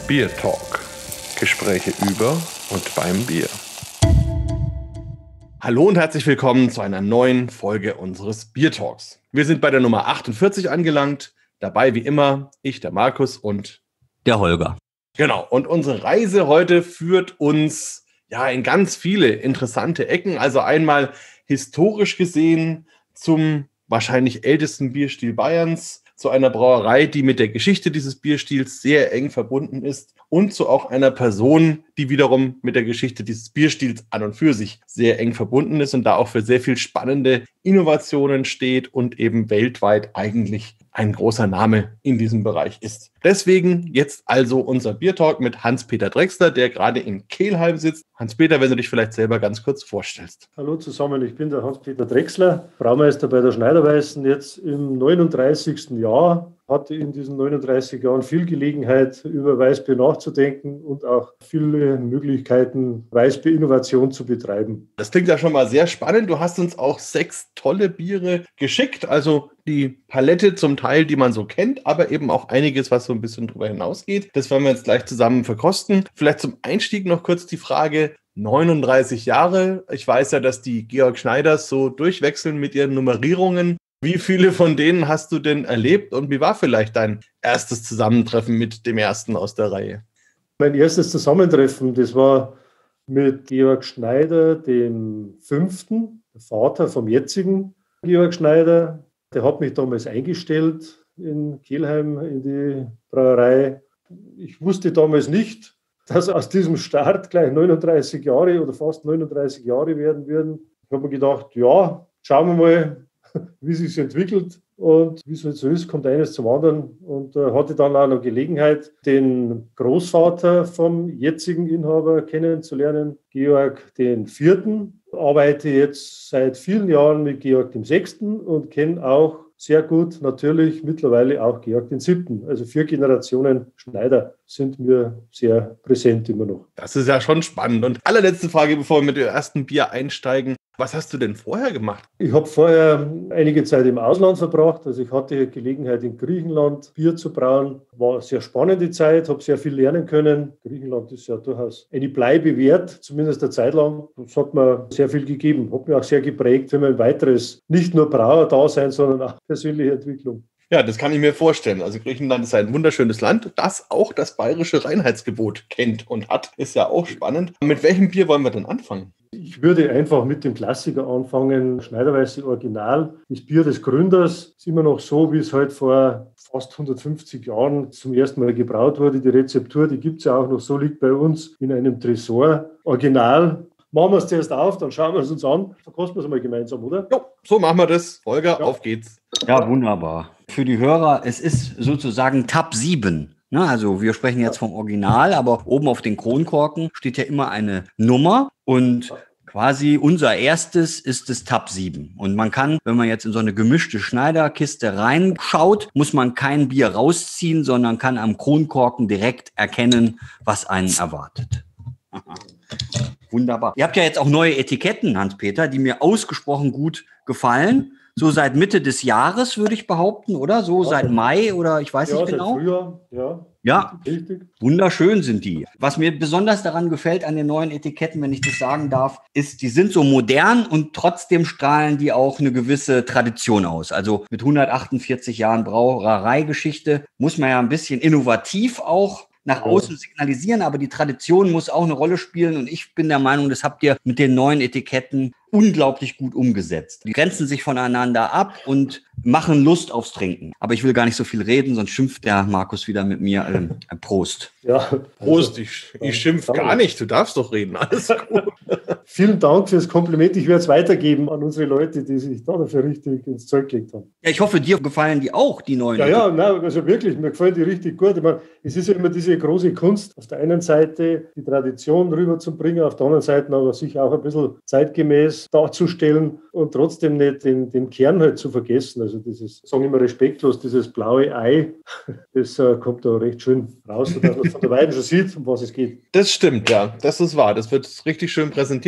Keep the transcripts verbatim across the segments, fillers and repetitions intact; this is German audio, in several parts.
Bier Talk. Gespräche über und beim Bier. Hallo und herzlich willkommen zu einer neuen Folge unseres Bier Talks. Wir sind bei der Nummer achtundvierzig angelangt. Dabei wie immer ich, der Markus und der Holger. Genau, und unsere Reise heute führt uns ja in ganz viele interessante Ecken. Also einmal historisch gesehen zum wahrscheinlich ältesten Bierstil Bayerns, zu einer Brauerei, die mit der Geschichte dieses Bierstils sehr eng verbunden ist und zu auch einer Person, die wiederum mit der Geschichte dieses Bierstils an und für sich sehr eng verbunden ist und da auch für sehr viel spannende Innovationen steht und eben weltweit eigentlich ein großer Name in diesem Bereich ist. Deswegen jetzt also unser Biertalk mit Hans-Peter Drechsler, der gerade in Kelheim sitzt. Hans-Peter, wenn du dich vielleicht selber ganz kurz vorstellst. Hallo zusammen, ich bin der Hans-Peter Drechsler, Braumeister bei der Schneiderweißen, jetzt im neununddreißigsten Jahr. Hatte in diesen neununddreißig Jahren viel Gelegenheit, über Weißbier nachzudenken und auch viele Möglichkeiten, Weißbier-Innovation zu betreiben. Das klingt ja schon mal sehr spannend. Du hast uns auch sechs tolle Biere geschickt, also die Palette zum Teil, die man so kennt, aber eben auch einiges, was so ein bisschen drüber hinausgeht. Das werden wir jetzt gleich zusammen verkosten. Vielleicht zum Einstieg noch kurz die Frage, neununddreißig Jahre. Ich weiß ja, dass die Georg Schneiders so durchwechseln mit ihren Nummerierungen. Wie viele von denen hast du denn erlebt und wie war vielleicht dein erstes Zusammentreffen mit dem ersten aus der Reihe? Mein erstes Zusammentreffen, das war mit Georg Schneider, dem fünften, der Vater vom jetzigen Georg Schneider. Der hat mich damals eingestellt in Kelheim in die Brauerei. Ich wusste damals nicht, dass aus diesem Start gleich neununddreißig Jahre oder fast neununddreißig Jahre werden würden. Ich habe mir gedacht, ja, schauen wir mal, wie es sich entwickelt und wie es halt so ist, kommt eines zum anderen. Und äh, hatte dann auch noch Gelegenheit, den Großvater vom jetzigen Inhaber kennenzulernen, Georg den Vierten. Arbeite jetzt seit vielen Jahren mit Georg dem Sechsten und kenne auch sehr gut natürlich mittlerweile auch Georg den Siebten. Also vier Generationen Schneider sind mir sehr präsent immer noch. Das ist ja schon spannend. Und allerletzte Frage, bevor wir mit dem ersten Bier einsteigen. Was hast du denn vorher gemacht? Ich habe vorher einige Zeit im Ausland verbracht. Also ich hatte Gelegenheit in Griechenland Bier zu brauen. War eine sehr spannende Zeit, habe sehr viel lernen können. Griechenland ist ja durchaus eine Bleibe wert, zumindest eine Zeit lang. Das hat mir sehr viel gegeben, hat mich auch sehr geprägt für mein weiteres, nicht nur Brauer-Dasein, sondern auch persönliche Entwicklung. Ja, das kann ich mir vorstellen. Also Griechenland ist ein wunderschönes Land, das auch das bayerische Reinheitsgebot kennt und hat. Ist ja auch spannend. Mit welchem Bier wollen wir denn anfangen? Ich würde einfach mit dem Klassiker anfangen. Schneiderweiße Original. Das Bier des Gründers ist immer noch so, wie es halt vor fast hundertfünfzig Jahren zum ersten Mal gebraut wurde. Die Rezeptur, die gibt es ja auch noch so, liegt bei uns in einem Tresor. Original. Machen wir es zuerst auf, dann schauen wir es uns an. Verkosten wir es mal gemeinsam, oder? Jo, so machen wir das. Holger, ja. Auf geht's. Ja, wunderbar. Für die Hörer, es ist sozusagen Tab sieben. Ne, also wir sprechen jetzt vom Original, aber oben auf den Kronkorken steht ja immer eine Nummer und quasi unser erstes ist das Tab sieben. Und man kann, wenn man jetzt in so eine gemischte Schneiderkiste reinschaut, muss man kein Bier rausziehen, sondern kann am Kronkorken direkt erkennen, was einen erwartet. Wunderbar. Ihr habt ja jetzt auch neue Etiketten, Hans-Peter, die mir ausgesprochen gut gefallen. So seit Mitte des Jahres, würde ich behaupten, oder? So ja, seit Mai oder ich weiß ja, nicht genau. Seit Frühjahr, ja. Ja, richtig. Wunderschön sind die. Was mir besonders daran gefällt an den neuen Etiketten, wenn ich das sagen darf, ist, die sind so modern und trotzdem strahlen die auch eine gewisse Tradition aus. Also mit hundertachtundvierzig Jahren Brauereigeschichte muss man ja ein bisschen innovativ auch nach außen signalisieren, aber die Tradition muss auch eine Rolle spielen und ich bin der Meinung, das habt ihr mit den neuen Etiketten unglaublich gut umgesetzt. Die grenzen sich voneinander ab und machen Lust aufs Trinken. Aber ich will gar nicht so viel reden, sonst schimpft der Markus wieder mit mir. Ähm, Prost. Ja, Prost, ich, ich schimpf gar nicht, du darfst doch reden, alles gut. Vielen Dank fürs Kompliment, ich werde es weitergeben an unsere Leute, die sich da dafür richtig ins Zeug gelegt haben. Ja, ich hoffe, dir gefallen die auch, die neuen. Ja, ja, nein, also wirklich, mir gefallen die richtig gut. Ich meine, es ist ja immer diese große Kunst, auf der einen Seite die Tradition rüberzubringen, auf der anderen Seite aber sich auch ein bisschen zeitgemäß darzustellen und trotzdem nicht den, den Kern halt zu vergessen. Also dieses, sagen wir mal respektlos, dieses blaue Ei, das äh, kommt da recht schön raus, sodass man von der Weiden schon sieht, um was es geht. Das stimmt, ja, das ist wahr. Das wird richtig schön präsentiert.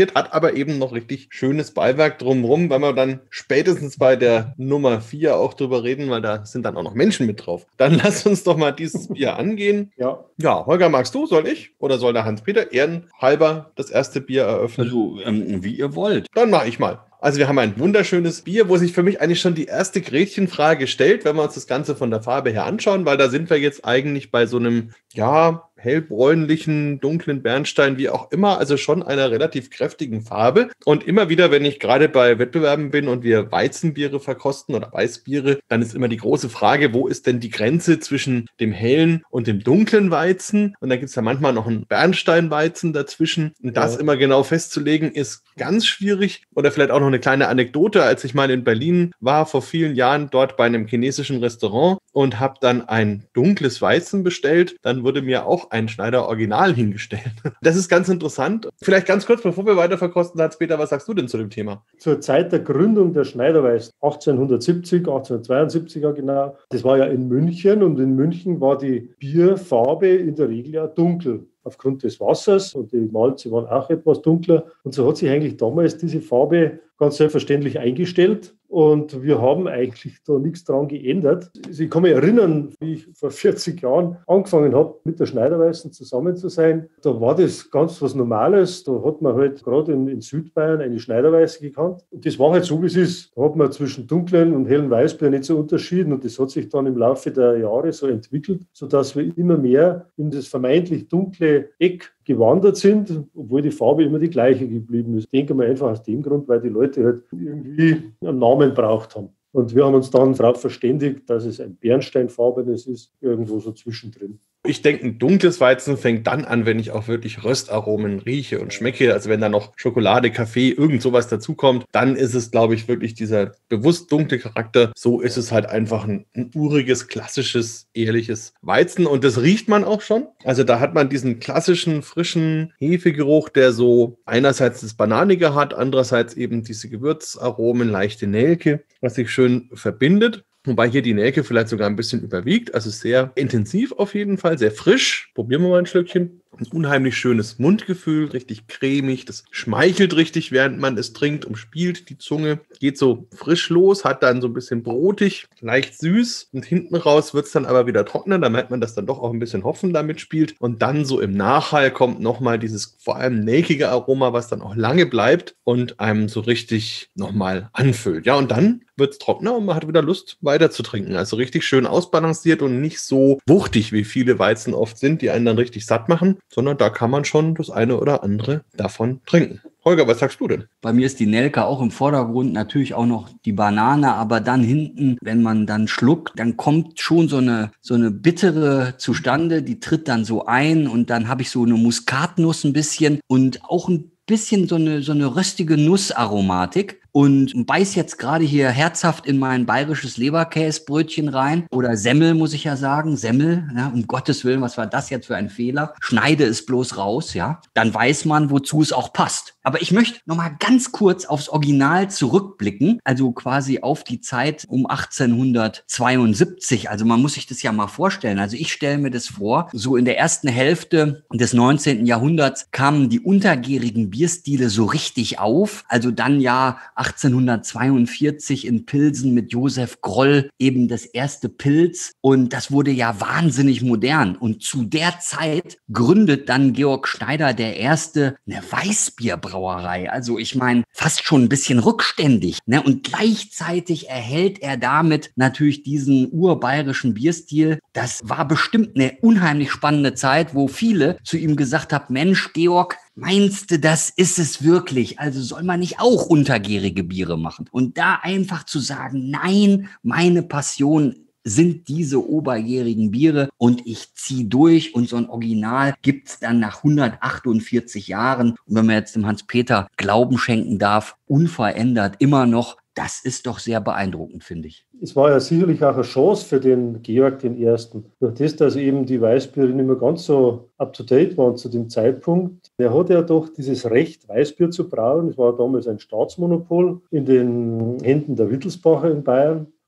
funktioniert, hat aber eben noch richtig schönes Beiwerk drumherum, weil wir dann spätestens bei der Nummer vier auch drüber reden, weil da sind dann auch noch Menschen mit drauf. Dann lass uns doch mal dieses Bier angehen. Ja. Ja, Holger, magst du, soll ich? Oder soll der Hans-Peter ehrenhalber das erste Bier eröffnen? Also, ähm, wie ihr wollt. Dann mache ich mal. Also wir haben ein wunderschönes Bier, wo sich für mich eigentlich schon die erste Gretchenfrage stellt, wenn wir uns das Ganze von der Farbe her anschauen, weil da sind wir jetzt eigentlich bei so einem, ja, hellbräunlichen, dunklen Bernstein, wie auch immer, also schon einer relativ kräftigen Farbe. Und immer wieder, wenn ich gerade bei Wettbewerben bin und wir Weizenbiere verkosten oder Weißbiere, dann ist immer die große Frage, wo ist denn die Grenze zwischen dem hellen und dem dunklen Weizen? Und da gibt es ja manchmal noch einen Bernsteinweizen dazwischen. Und das Ja. immer genau festzulegen, ist ganz schwierig. Oder vielleicht auch noch eine kleine Anekdote, als ich mal in Berlin war, vor vielen Jahren, dort bei einem chinesischen Restaurant und habe dann ein dunkles Weizen bestellt, dann wurde mir auch ein Schneider Original hingestellt. Das ist ganz interessant. Vielleicht ganz kurz, bevor wir weiter verkosten, Hans-Peter, was sagst du denn zu dem Thema? Zur Zeit der Gründung der Schneiderweiß, achtzehnhundertsiebzig, achtzehnhundertzweiundsiebzig genau, das war ja in München und in München war die Bierfarbe in der Regel ja dunkel. Aufgrund des Wassers und die Malze waren auch etwas dunkler. Und so hat sich eigentlich damals diese Farbe ganz selbstverständlich eingestellt. Und wir haben eigentlich da nichts dran geändert. Ich kann mich erinnern, wie ich vor vierzig Jahren angefangen habe, mit der Schneiderweißen zusammen zu sein. Da war das ganz was Normales. Da hat man halt gerade in, in Südbayern eine Schneiderweiße gekannt. Und das war halt so, wie es ist. Da hat man zwischen dunklen und hellen Weißbier nicht so unterschieden. Und das hat sich dann im Laufe der Jahre so entwickelt, sodass wir immer mehr in das vermeintlich dunkle Eck gewandert sind, obwohl die Farbe immer die gleiche geblieben ist. Ich denke mal einfach aus dem Grund, weil die Leute halt irgendwie einen Namen braucht haben. Und wir haben uns dann darauf verständigt, dass es ein bernsteinfarbenes ist, irgendwo so zwischendrin. Ich denke, ein dunkles Weizen fängt dann an, wenn ich auch wirklich Röstaromen rieche und schmecke. Also wenn da noch Schokolade, Kaffee, irgend sowas dazukommt, dann ist es, glaube ich, wirklich dieser bewusst dunkle Charakter. So ist es halt einfach ein, ein uriges, klassisches, ehrliches Weizen. Und das riecht man auch schon. Also da hat man diesen klassischen, frischen Hefegeruch, der so einerseits das Bananige hat, andererseits eben diese Gewürzaromen, leichte Nelke, was sich schön verbindet. Wobei hier die Nelke vielleicht sogar ein bisschen überwiegt. Also sehr intensiv auf jeden Fall, sehr frisch. Probieren wir mal ein Schlückchen. Ein unheimlich schönes Mundgefühl, richtig cremig. Das schmeichelt richtig, während man es trinkt, umspielt die Zunge. Geht so frisch los, hat dann so ein bisschen brotig, leicht süß. Und hinten raus wird es dann aber wieder trockener. Da merkt man, dass dann doch auch ein bisschen Hopfen damit spielt. Und dann so im Nachhall kommt nochmal dieses vor allem nelkige Aroma, was dann auch lange bleibt und einem so richtig nochmal anfüllt. Ja, und dann wird es trockener und man hat wieder Lust, weiter zu trinken. Also richtig schön ausbalanciert und nicht so wuchtig, wie viele Weizen oft sind, die einen dann richtig satt machen, sondern da kann man schon das eine oder andere davon trinken. Holger, was sagst du denn? Bei mir ist die Nelke auch im Vordergrund, natürlich auch noch die Banane, aber dann hinten, wenn man dann schluckt, dann kommt schon so eine, so eine bittere zustande, die tritt dann so ein und dann habe ich so eine Muskatnuss ein bisschen und auch ein bisschen so eine, so eine röstige Nussaromatik. Und beiß jetzt gerade hier herzhaft in mein bayerisches Leberkäsbrötchen rein. Oder Semmel, muss ich ja sagen. Semmel, ja, um Gottes Willen, was war das jetzt für ein Fehler? Schneide es bloß raus, ja. Dann weiß man, wozu es auch passt. Aber ich möchte nochmal ganz kurz aufs Original zurückblicken. Also quasi auf die Zeit um achtzehnhundertzweiundsiebzig. Also man muss sich das ja mal vorstellen. Also ich stelle mir das vor, so in der ersten Hälfte des neunzehnten Jahrhunderts kamen die untergärigen Bierstile so richtig auf. Also dann ja achtzehnhundertzweiundvierzig in Pilsen mit Josef Groll eben das erste Pils und das wurde ja wahnsinnig modern und zu der Zeit gründet dann Georg Schneider der erste eine Weißbierbrauerei, also ich meine fast schon ein bisschen rückständig, ne? Und gleichzeitig erhält er damit natürlich diesen urbayerischen Bierstil. Das war bestimmt eine unheimlich spannende Zeit, wo viele zu ihm gesagt haben, Mensch Georg, meinst du, das ist es wirklich? Also soll man nicht auch untergärige Biere machen? Und da einfach zu sagen, nein, meine Passion sind diese obergärigen Biere und ich ziehe durch und so ein Original gibt's dann nach hundertachtundvierzig Jahren. Und wenn man jetzt dem Hans-Peter Glauben schenken darf, unverändert immer noch, das ist doch sehr beeindruckend, finde ich. Es war ja sicherlich auch eine Chance für den Georg den Ersten. Durch das, dass eben die Weißbiere nicht mehr ganz so up-to-date waren zu dem Zeitpunkt. Er hatte ja doch dieses Recht, Weißbier zu brauen. Es war damals ein Staatsmonopol in den Händen der Wittelsbacher in Bayern.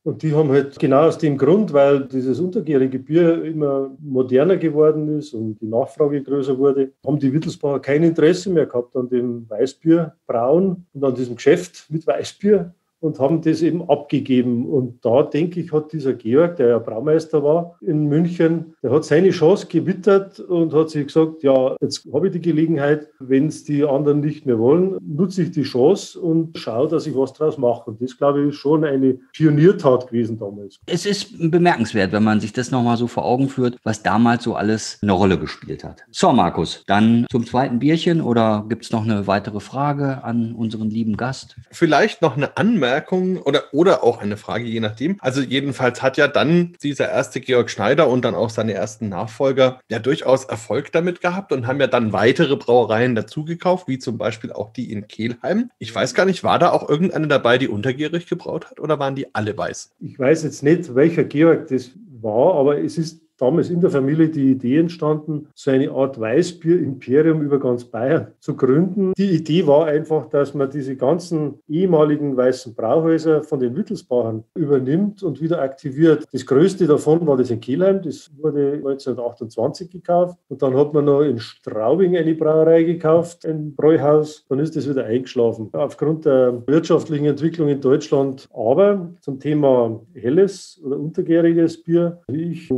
Und die haben halt genau aus dem Grund, weil dieses untergärige Bier immer moderner geworden ist und die Nachfrage größer wurde, haben die Wittelsbacher kein Interesse mehr gehabt an dem Weißbier brauen und an diesem Geschäft mit Weißbier und haben das eben abgegeben. Und da, denke ich, hat dieser Georg, der ja Braumeister war in München, der hat seine Chance gewittert und hat sich gesagt, ja, jetzt habe ich die Gelegenheit, wenn es die anderen nicht mehr wollen, nutze ich die Chance und schaue, dass ich was draus mache. Und das, glaube ich, ist schon eine Pioniertat gewesen damals. Es ist bemerkenswert, wenn man sich das nochmal so vor Augen führt, was damals so alles eine Rolle gespielt hat. So, Markus, dann zum zweiten Bierchen oder gibt es noch eine weitere Frage an unseren lieben Gast? Vielleicht noch eine Anmerkung oder, oder auch eine Frage, je nachdem. Also jedenfalls hat ja dann dieser erste Georg Schneider und dann auch seine ersten Nachfolger ja durchaus Erfolg damit gehabt und haben ja dann weitere Brauereien dazugekauft, wie zum Beispiel auch die in Kelheim. Ich weiß gar nicht, war da auch irgendeine dabei, die untergärig gebraut hat oder waren die alle weiß? Ich weiß jetzt nicht, welcher Georg das war, aber es ist damals in der Familie die Idee entstanden, so eine Art Weißbier-Imperium über ganz Bayern zu gründen. Die Idee war einfach, dass man diese ganzen ehemaligen weißen Brauhäuser von den Wittelsbachern übernimmt und wieder aktiviert. Das größte davon war das in Kelheim, das wurde neunzehnhundertachtundzwanzig gekauft. Und dann hat man noch in Straubing eine Brauerei gekauft, ein Bräuhaus. Dann ist das wieder eingeschlafen. Aufgrund der wirtschaftlichen Entwicklung in Deutschland. Aber zum Thema helles oder untergäriges Bier, wie ich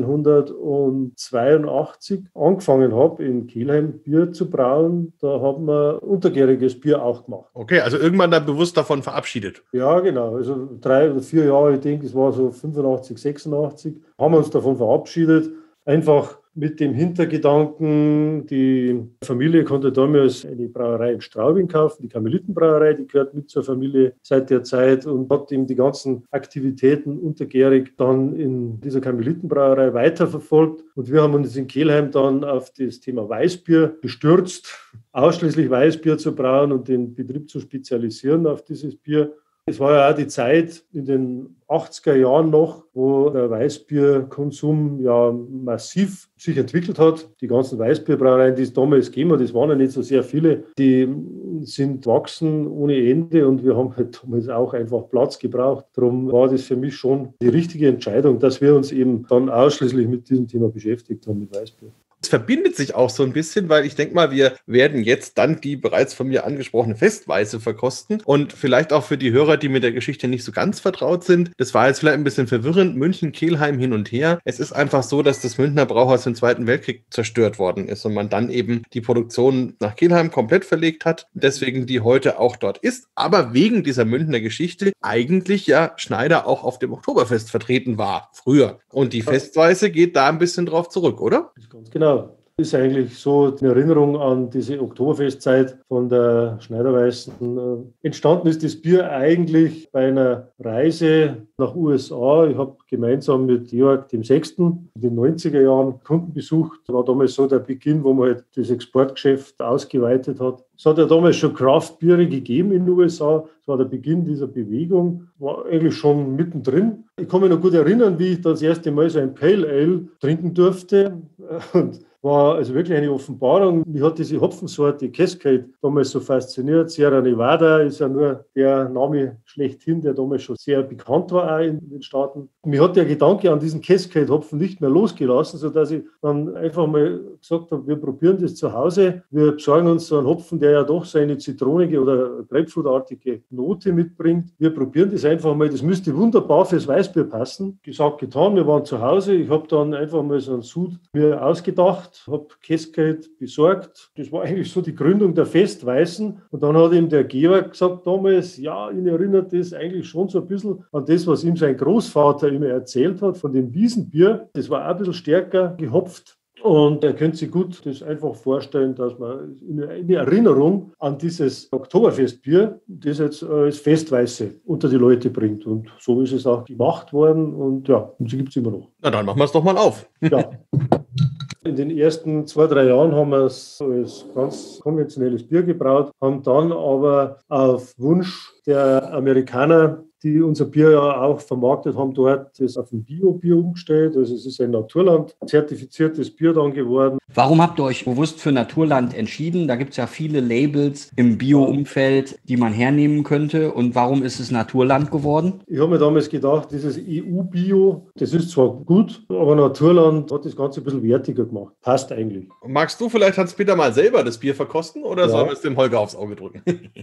neunzehnhundertzweiundachtzig angefangen habe, in Kelheim Bier zu brauen, da haben wir untergäriges Bier auch gemacht. Okay, also irgendwann dann bewusst davon verabschiedet. Ja, genau. Also drei oder vier Jahre, ich denke, es war so fünfundachtzig, sechsundachtzig, haben wir uns davon verabschiedet. Einfach mit dem Hintergedanken, die Familie konnte damals eine Brauerei in Straubing kaufen, die Karmelitenbrauerei, die gehört mit zur Familie seit der Zeit und hat eben die ganzen Aktivitäten untergärig dann in dieser Karmelitenbrauerei weiterverfolgt. Und wir haben uns in Kelheim dann auf das Thema Weißbier gestürzt, ausschließlich Weißbier zu brauen und den Betrieb zu spezialisieren auf dieses Bier. Es war ja auch die Zeit in den achtziger Jahren noch, wo der Weißbierkonsum ja massiv sich entwickelt hat. Die ganzen Weißbierbrauereien, die es damals gegeben hat, das waren ja nicht so sehr viele, die sind wachsen ohne Ende und wir haben halt damals auch einfach Platz gebraucht. Darum war das für mich schon die richtige Entscheidung, dass wir uns eben dann ausschließlich mit diesem Thema beschäftigt haben, mit Weißbier. Es verbindet sich auch so ein bisschen, weil ich denke mal, wir werden jetzt dann die bereits von mir angesprochene Festweiße verkosten und vielleicht auch für die Hörer, die mit der Geschichte nicht so ganz vertraut sind. Das war jetzt vielleicht ein bisschen verwirrend, München, Kelheim hin und her. Es ist einfach so, dass das Münchner Brauhaus im Zweiten Weltkrieg zerstört worden ist und man dann eben die Produktion nach Kelheim komplett verlegt hat, deswegen die heute auch dort ist. Aber wegen dieser Münchner Geschichte eigentlich ja Schneider auch auf dem Oktoberfest vertreten war, früher. Und die Festweiße geht da ein bisschen drauf zurück, oder? Ganz genau. Ist eigentlich so eine Erinnerung an diese Oktoberfestzeit von der Schneiderweißen. Entstanden ist das Bier eigentlich bei einer Reise nach U S A. Ich habe gemeinsam mit Georg dem Sechsten in den neunziger Jahren Kunden besucht. Das war damals so der Beginn, wo man halt das Exportgeschäft ausgeweitet hat. Es hat ja damals schon Craft-Biere gegeben in den U S A. Das war der Beginn dieser Bewegung. War eigentlich schon mittendrin. Ich kann mich noch gut erinnern, wie ich das erste Mal so ein Pale Ale trinken durfte. Und war also wirklich eine Offenbarung. Mich hat diese Hopfensorte Cascade damals so fasziniert. Sierra Nevada ist ja nur der Name schlechthin, der damals schon sehr bekannt war auch in den Staaten. Mich hat der Gedanke an diesen Cascade-Hopfen nicht mehr losgelassen, sodass ich dann einfach mal gesagt habe, wir probieren das zu Hause. Wir besorgen uns so einen Hopfen, der ja doch so eine zitronige oder Grapefruitartige Note mitbringt. Wir probieren das einfach mal. Das müsste wunderbar fürs Weißbier passen. Gesagt, getan. Wir waren zu Hause. Ich habe dann einfach mal so einen Sud mir ausgedacht, habe Cascade besorgt. Das war eigentlich so die Gründung der Festweißen. Und dann hat ihm der Georg gesagt damals, ja, ihn erinnert das eigentlich schon so ein bisschen an das, was ihm sein Großvater immer erzählt hat, von dem Wiesenbier. Das war auch ein bisschen stärker gehopft. Und er könnte sich gut das einfach vorstellen, dass man in Erinnerung an dieses Oktoberfestbier das jetzt als Festweiße unter die Leute bringt. Und so ist es auch gemacht worden. Und ja, und sie gibt es immer noch. Na, dann machen wir es doch mal auf. Ja. In den ersten zwei, drei Jahren haben wir es als ganz konventionelles Bier gebraut, haben dann aber auf Wunsch der Amerikaner die unser Bier ja auch vermarktet haben, dort ist auf ein Bio-Bier umgestellt. Also es ist ein Naturland-zertifiziertes Bier dann geworden. Warum habt ihr euch bewusst für Naturland entschieden? Da gibt es ja viele Labels im Bio-Umfeld, die man hernehmen könnte. Und warum ist es Naturland geworden? Ich habe mir damals gedacht, dieses E U-Bio, das ist zwar gut, aber Naturland hat das Ganze ein bisschen wertiger gemacht. Passt eigentlich. Magst du vielleicht, Hans-Peter, mal selber das Bier verkosten oder ja. sollen wir es dem Holger aufs Auge drücken?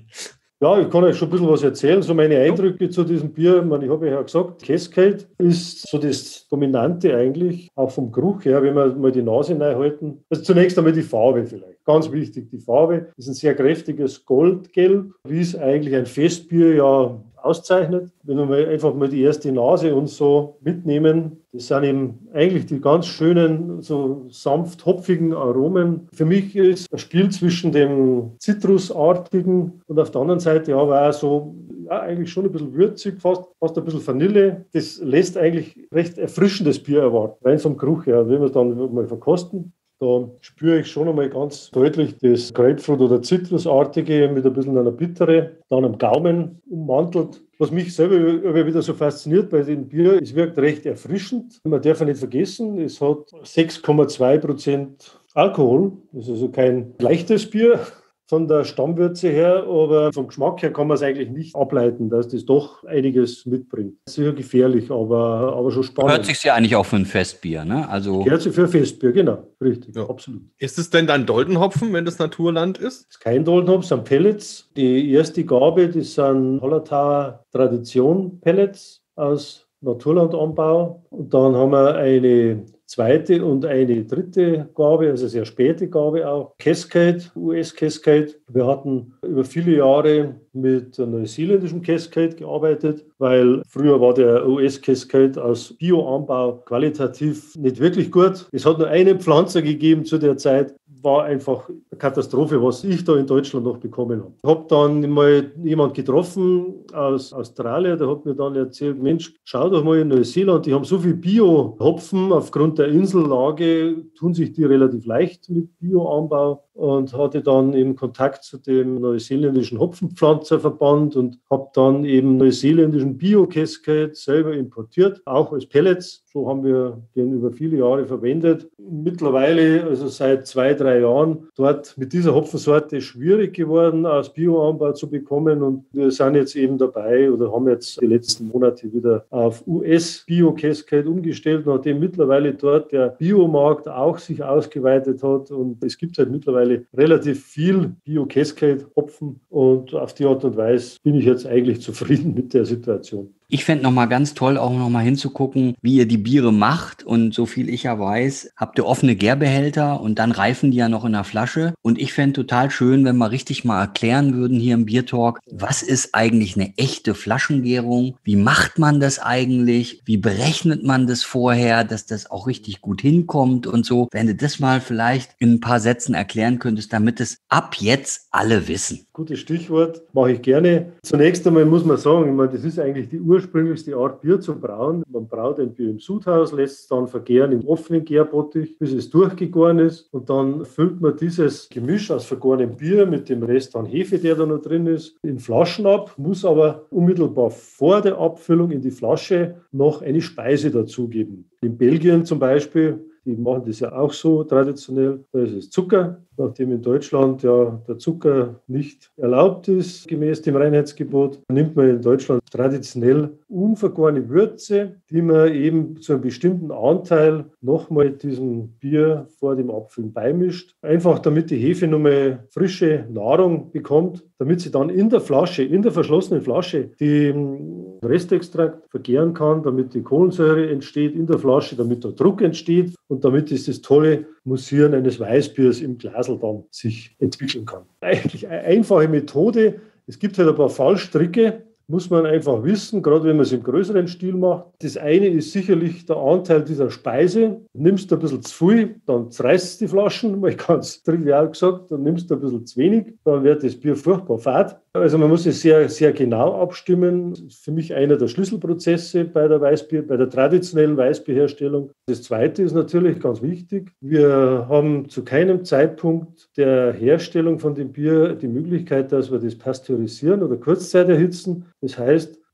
Ja, ich kann euch schon ein bisschen was erzählen, so meine Eindrücke zu diesem Bier. Ich, meine, ich habe ja gesagt, Cascade ist so das Dominante eigentlich, auch vom Geruch her, wenn wir mal die Nase reinhalten. Also zunächst einmal die Farbe vielleicht, ganz wichtig, die Farbe ist ein sehr kräftiges Goldgelb, wie es eigentlich ein Festbier ja auszeichnet. Wenn wir mal einfach mal die erste Nase uns so mitnehmen, das sind eben eigentlich die ganz schönen, so sanft hopfigen Aromen. Für mich ist das Spiel zwischen dem Zitrusartigen und auf der anderen Seite aber auch so, ja, eigentlich schon ein bisschen würzig, fast, fast ein bisschen Vanille. Das lässt eigentlich recht erfrischendes Bier erwarten, rein vom Geruch her. Wenn wir es dann mal verkosten, da spüre ich schon einmal ganz deutlich das Grapefruit- oder Zitrusartige mit ein bisschen einer Bittere, dann am Gaumen ummantelt. Was mich selber wieder so fasziniert bei dem Bier, es wirkt recht erfrischend. Man darf ja nicht vergessen, es hat sechs Komma zwei Prozent Alkohol. Das ist also kein leichtes Bier von der Stammwürze her, aber vom Geschmack her kann man es eigentlich nicht ableiten, dass das doch einiges mitbringt. Sicher gefährlich, aber, aber schon spannend. Hört sich ja eigentlich auch für ein Festbier, ne? Also Hört sich für ein Festbier, genau, richtig, ja. Absolut. Ist es denn dann Doldenhopfen, wenn das Naturland ist? Das ist kein Doldenhopfen, es sind Pellets. Die erste Gabe, das sind Hallertauer Tradition Pellets aus Naturlandanbau. Und dann haben wir eine zweite und eine dritte Gabe, also sehr späte Gabe auch. Cascade, U S Cascade. Wir hatten über viele Jahre mit neuseeländischem Cascade gearbeitet, weil früher war der U S Cascade aus Bioanbau qualitativ nicht wirklich gut. Es hat nur einen Pflanzer gegeben zu der Zeit, war einfach eine Katastrophe, was ich da in Deutschland noch bekommen habe. Ich habe dann mal jemanden getroffen aus Australien, der hat mir dann erzählt, Mensch, schau doch mal in Neuseeland, die haben so viel Bio-Hopfen, aufgrund der Insellage tun sich die relativ leicht mit Bioanbau, und hatte dann eben Kontakt zu dem neuseeländischen Hopfenpflanzerverband und habe dann eben neuseeländischen Bio-Cascade selber importiert, auch als Pellets. So haben wir den über viele Jahre verwendet. Mittlerweile, also seit zwei, drei Jahren, dort mit dieser Hopfensorte schwierig geworden, aus Bioanbau zu bekommen, und wir sind jetzt eben dabei oder haben jetzt die letzten Monate wieder auf U S Bio-Cascade umgestellt, nachdem mittlerweile dort der Biomarkt auch sich ausgeweitet hat, und es gibt halt mittlerweile relativ viel Bio-Cascade-Hopfen, und auf die Art und Weise bin ich jetzt eigentlich zufrieden mit der Situation. Ich fände nochmal ganz toll, auch nochmal hinzugucken, wie ihr die Biere macht. Und so viel ich ja weiß, habt ihr offene Gärbehälter und dann reifen die ja noch in der Flasche. Und ich fände total schön, wenn wir richtig mal erklären würden hier im Biertalk, was ist eigentlich eine echte Flaschengärung? Wie macht man das eigentlich? Wie berechnet man das vorher, dass das auch richtig gut hinkommt und so? Wenn du das mal vielleicht in ein paar Sätzen erklären könntest, damit es ab jetzt alle wissen. Gutes Stichwort, mache ich gerne. Zunächst einmal muss man sagen, ich meine, das ist eigentlich die ursprünglichste Art, Bier zu brauen. Man braut ein Bier im Sudhaus, lässt es dann vergären im offenen Gärbottich, bis es durchgegoren ist. Und dann füllt man dieses Gemisch aus vergorenem Bier mit dem Rest an Hefe, der da noch drin ist, in Flaschen ab, muss aber unmittelbar vor der Abfüllung in die Flasche noch eine Speise dazugeben. In Belgien zum Beispiel, die machen das ja auch so traditionell, da ist es Zucker. Nachdem in Deutschland ja der Zucker nicht erlaubt ist, gemäß dem Reinheitsgebot, nimmt man in Deutschland traditionell unvergorene Würze, die man eben zu einem bestimmten Anteil nochmal diesem Bier vor dem Abfüllen beimischt. Einfach damit die Hefe nochmal frische Nahrung bekommt, damit sie dann in der Flasche, in der verschlossenen Flasche, den Restextrakt vergären kann, damit die Kohlensäure entsteht in der Flasche, damit der Druck entsteht und damit ist das tolle Mussieren eines Weißbiers im Glas dann sich entwickeln kann. Eigentlich eine einfache Methode. Es gibt halt ein paar Fallstricke, muss man einfach wissen, gerade wenn man es im größeren Stil macht. Das eine ist sicherlich der Anteil dieser Speise. Nimmst du ein bisschen zu viel, dann zerreißt die Flaschen, mal ganz trivial gesagt, dann nimmst du ein bisschen zu wenig, dann wird das Bier furchtbar fad. Also man muss es sehr, sehr genau abstimmen. Das ist für mich einer der Schlüsselprozesse bei der Weißbier, bei der traditionellen Weißbierherstellung. Das zweite ist natürlich ganz wichtig. Wir haben zu keinem Zeitpunkt der Herstellung von dem Bier die Möglichkeit, dass wir das pasteurisieren oder Kurzzeit erhitzen. Das heißt,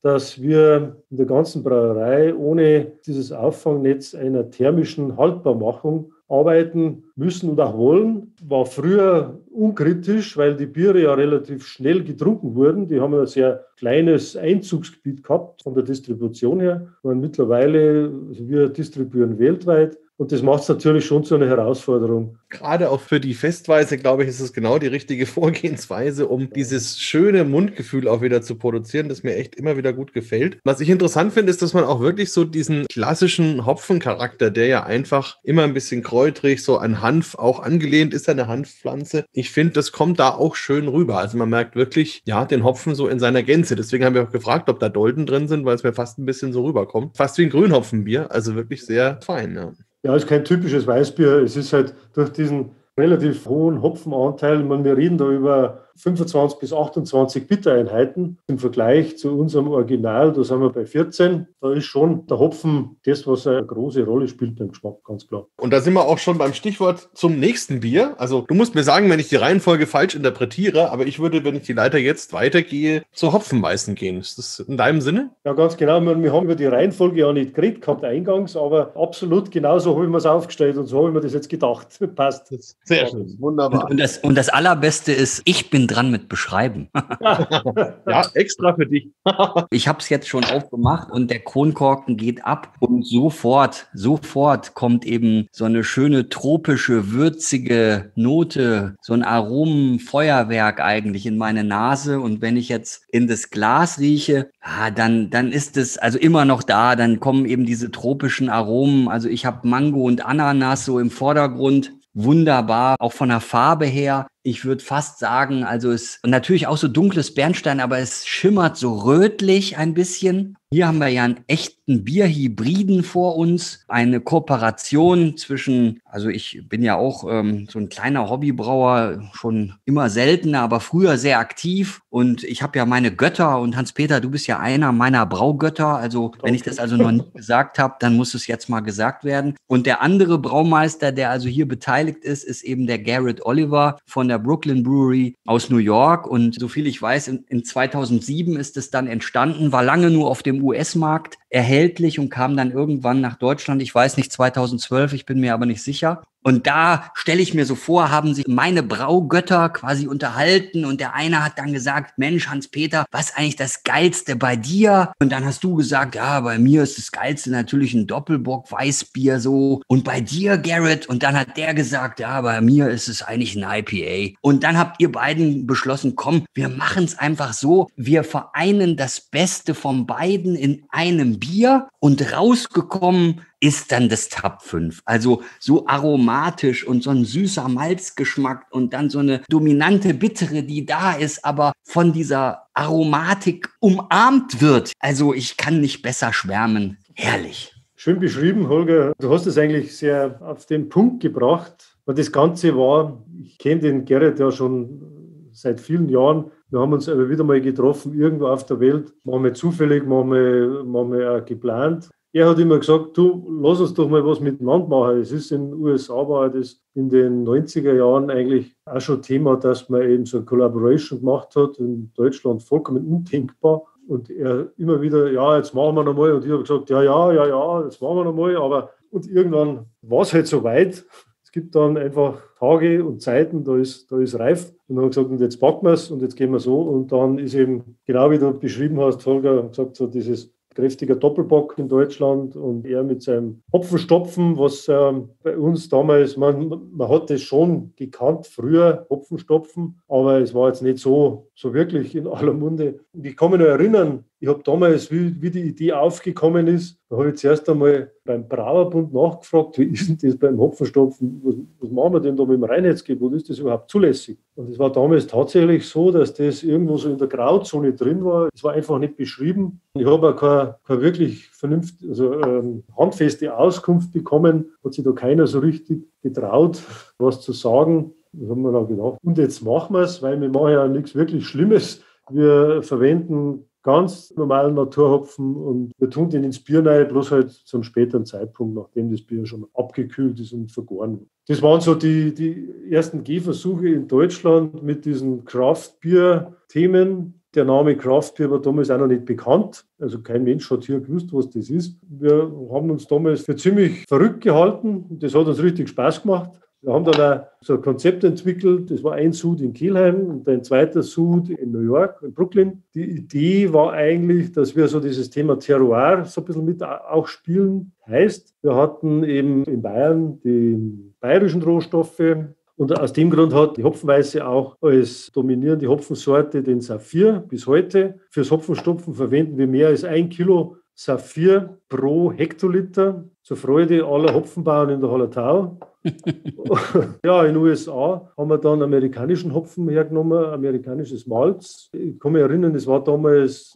dass wir in der ganzen Brauerei ohne dieses Auffangnetz einer thermischen Haltbarmachung arbeiten müssen und auch wollen. War früher unkritisch, weil die Biere ja relativ schnell getrunken wurden. Die haben ein sehr kleines Einzugsgebiet gehabt von der Distribution her. Und mittlerweile, also wir distribuieren weltweit. Und das macht es natürlich schon zu einer Herausforderung. Gerade auch für die Festweise, glaube ich, ist es genau die richtige Vorgehensweise, um dieses schöne Mundgefühl auch wieder zu produzieren, das mir echt immer wieder gut gefällt. Was ich interessant finde, ist, dass man auch wirklich so diesen klassischen Hopfencharakter, der ja einfach immer ein bisschen kräutrig, so an Hanf auch angelehnt ist, eine Hanfpflanze. Ich finde, das kommt da auch schön rüber. Also man merkt wirklich, ja, den Hopfen so in seiner Gänze. Deswegen haben wir auch gefragt, ob da Dolden drin sind, weil es mir fast ein bisschen so rüberkommt. Fast wie ein Grünhopfenbier, also wirklich sehr fein, ja. Ja, es ist kein typisches Weißbier. Es ist halt durch diesen relativ hohen Hopfenanteil, ich meine, wir reden da über fünfundzwanzig bis achtundzwanzig Bittereinheiten im Vergleich zu unserem Original, da sind wir bei vierzehn. Da ist schon der Hopfen das, was eine große Rolle spielt beim Geschmack, ganz klar. Und da sind wir auch schon beim Stichwort zum nächsten Bier. Also du musst mir sagen, wenn ich die Reihenfolge falsch interpretiere, aber ich würde, wenn ich die Leiter jetzt weitergehe, zur Hopfenmeißen gehen. Ist das in deinem Sinne? Ja, ganz genau. Wir haben über die Reihenfolge ja nicht geredet gehabt eingangs, aber absolut genauso habe ich mir es aufgestellt und so habe ich mir das jetzt gedacht. Passt. Sehr schön, wunderbar. Und, und, das, und das Allerbeste ist, ich bin dran mit Beschreiben. Ja, extra für dich. Ich habe es jetzt schon aufgemacht und der Kronkorken geht ab und sofort, sofort kommt eben so eine schöne tropische, würzige Note, so ein Aromenfeuerwerk eigentlich in meine Nase. Und wenn ich jetzt in das Glas rieche, ah, dann, dann ist es also immer noch da. Dann kommen eben diese tropischen Aromen. Also ich habe Mango und Ananas so im Vordergrund. Wunderbar, auch von der Farbe her. Ich würde fast sagen, also es natürlich auch so dunkles Bernstein, aber es schimmert so rötlich ein bisschen. Hier haben wir ja einen echten Bierhybriden vor uns, eine Kooperation zwischen, also ich bin ja auch ähm, so ein kleiner Hobbybrauer, schon immer seltener, aber früher sehr aktiv und ich habe ja meine Götter und Hans-Peter, du bist ja einer meiner Braugötter, also wenn ich das also noch nie gesagt habe, dann muss es jetzt mal gesagt werden. Und der andere Braumeister, der also hier beteiligt ist, ist eben der Garrett Oliver von der Brooklyn Brewery aus New York und soviel ich weiß, in, in zweitausendsieben ist es dann entstanden, war lange nur auf dem U S-Markt erhältlich und kam dann irgendwann nach Deutschland, ich weiß nicht, zweitausendzwölf, ich bin mir aber nicht sicher. Und da stelle ich mir so vor, haben sich meine Braugötter quasi unterhalten und der eine hat dann gesagt, Mensch, Hans-Peter, was ist eigentlich das Geilste bei dir? Und dann hast du gesagt, ja, bei mir ist das Geilste natürlich ein Doppelbock Weißbier so. Und bei dir, Garrett? Und dann hat der gesagt, ja, bei mir ist es eigentlich ein I P A. Und dann habt ihr beiden beschlossen, komm, wir machen es einfach so, wir vereinen das Beste von beiden in einem Bier und rausgekommen ist dann das Tab fünf. Also so aromatisch und so ein süßer Malzgeschmack und dann so eine dominante Bittere, die da ist, aber von dieser Aromatik umarmt wird. Also ich kann nicht besser schwärmen. Herrlich. Schön beschrieben, Holger. Du hast es eigentlich sehr auf den Punkt gebracht. Und das Ganze war, ich kenne den Gerrit ja schon seit vielen Jahren. Wir haben uns aber wieder mal getroffen, irgendwo auf der Welt. Manchmal zufällig, manchmal, manchmal auch geplant. Er hat immer gesagt, du, lass uns doch mal was miteinander machen. Es ist in den U S A, war das in den neunziger Jahren eigentlich auch schon Thema, dass man eben so eine Collaboration gemacht hat. In Deutschland vollkommen undenkbar. Und er immer wieder, ja, jetzt machen wir noch mal. Und ich habe gesagt, ja, ja, ja, ja, jetzt machen wir noch mal. Aber und irgendwann war es halt so weit. Es gibt dann einfach Tage und Zeiten, da ist, da ist reif. Und dann haben wir gesagt, und jetzt packen wir es und jetzt gehen wir so. Und dann ist eben, genau wie du beschrieben hast, Holger, gesagt, so dieses kräftiger Doppelbock in Deutschland und er mit seinem Hopfenstopfen, was ähm, bei uns damals, man, man hat das schon gekannt früher, Hopfenstopfen, aber es war jetzt nicht so, so wirklich in aller Munde. Und ich kann mich noch erinnern, ich habe damals, wie, wie die Idee aufgekommen ist, da habe ich zuerst einmal beim Brauerbund nachgefragt, wie ist denn das beim Hopfenstopfen, was, was machen wir denn da mit dem Reinheitsgebot, ist das überhaupt zulässig? Und es war damals tatsächlich so, dass das irgendwo so in der Grauzone drin war. Es war einfach nicht beschrieben. Ich habe auch keine, keine wirklich vernünftige, also ähm, handfeste Auskunft bekommen, hat sich da keiner so richtig getraut, was zu sagen. Das haben wir dann gedacht. Und jetzt machen wir es, weil wir machen ja nichts wirklich Schlimmes. Wir verwenden ganz normalen Naturhopfen und wir tun den ins Bier rein, bloß halt zum späteren Zeitpunkt, nachdem das Bier schon abgekühlt ist und vergoren wird. Das waren so die, die ersten Gehversuche in Deutschland mit diesen Craft-Bier-Themen. Der Name Craft Beer war damals auch noch nicht bekannt. Also kein Mensch hat hier gewusst, was das ist. Wir haben uns damals für ziemlich verrückt gehalten. Das hat uns richtig Spaß gemacht. Wir haben dann auch so ein Konzept entwickelt. Das war ein Sud in Kelheim und ein zweiter Sud in New York, in Brooklyn. Die Idee war eigentlich, dass wir so dieses Thema Terroir so ein bisschen mit auch spielen. Heißt, wir hatten eben in Bayern die bayerischen Rohstoffe. Und aus dem Grund hat die Hopfenweiße auch als dominierende Hopfensorte den Saphir bis heute. Fürs Hopfenstopfen verwenden wir mehr als ein Kilo Saphir pro Hektoliter zur Freude aller Hopfenbauern in der Hallertau. Ja, in den U S A haben wir dann amerikanischen Hopfen hergenommen, amerikanisches Malz. Ich kann mich erinnern, es war damals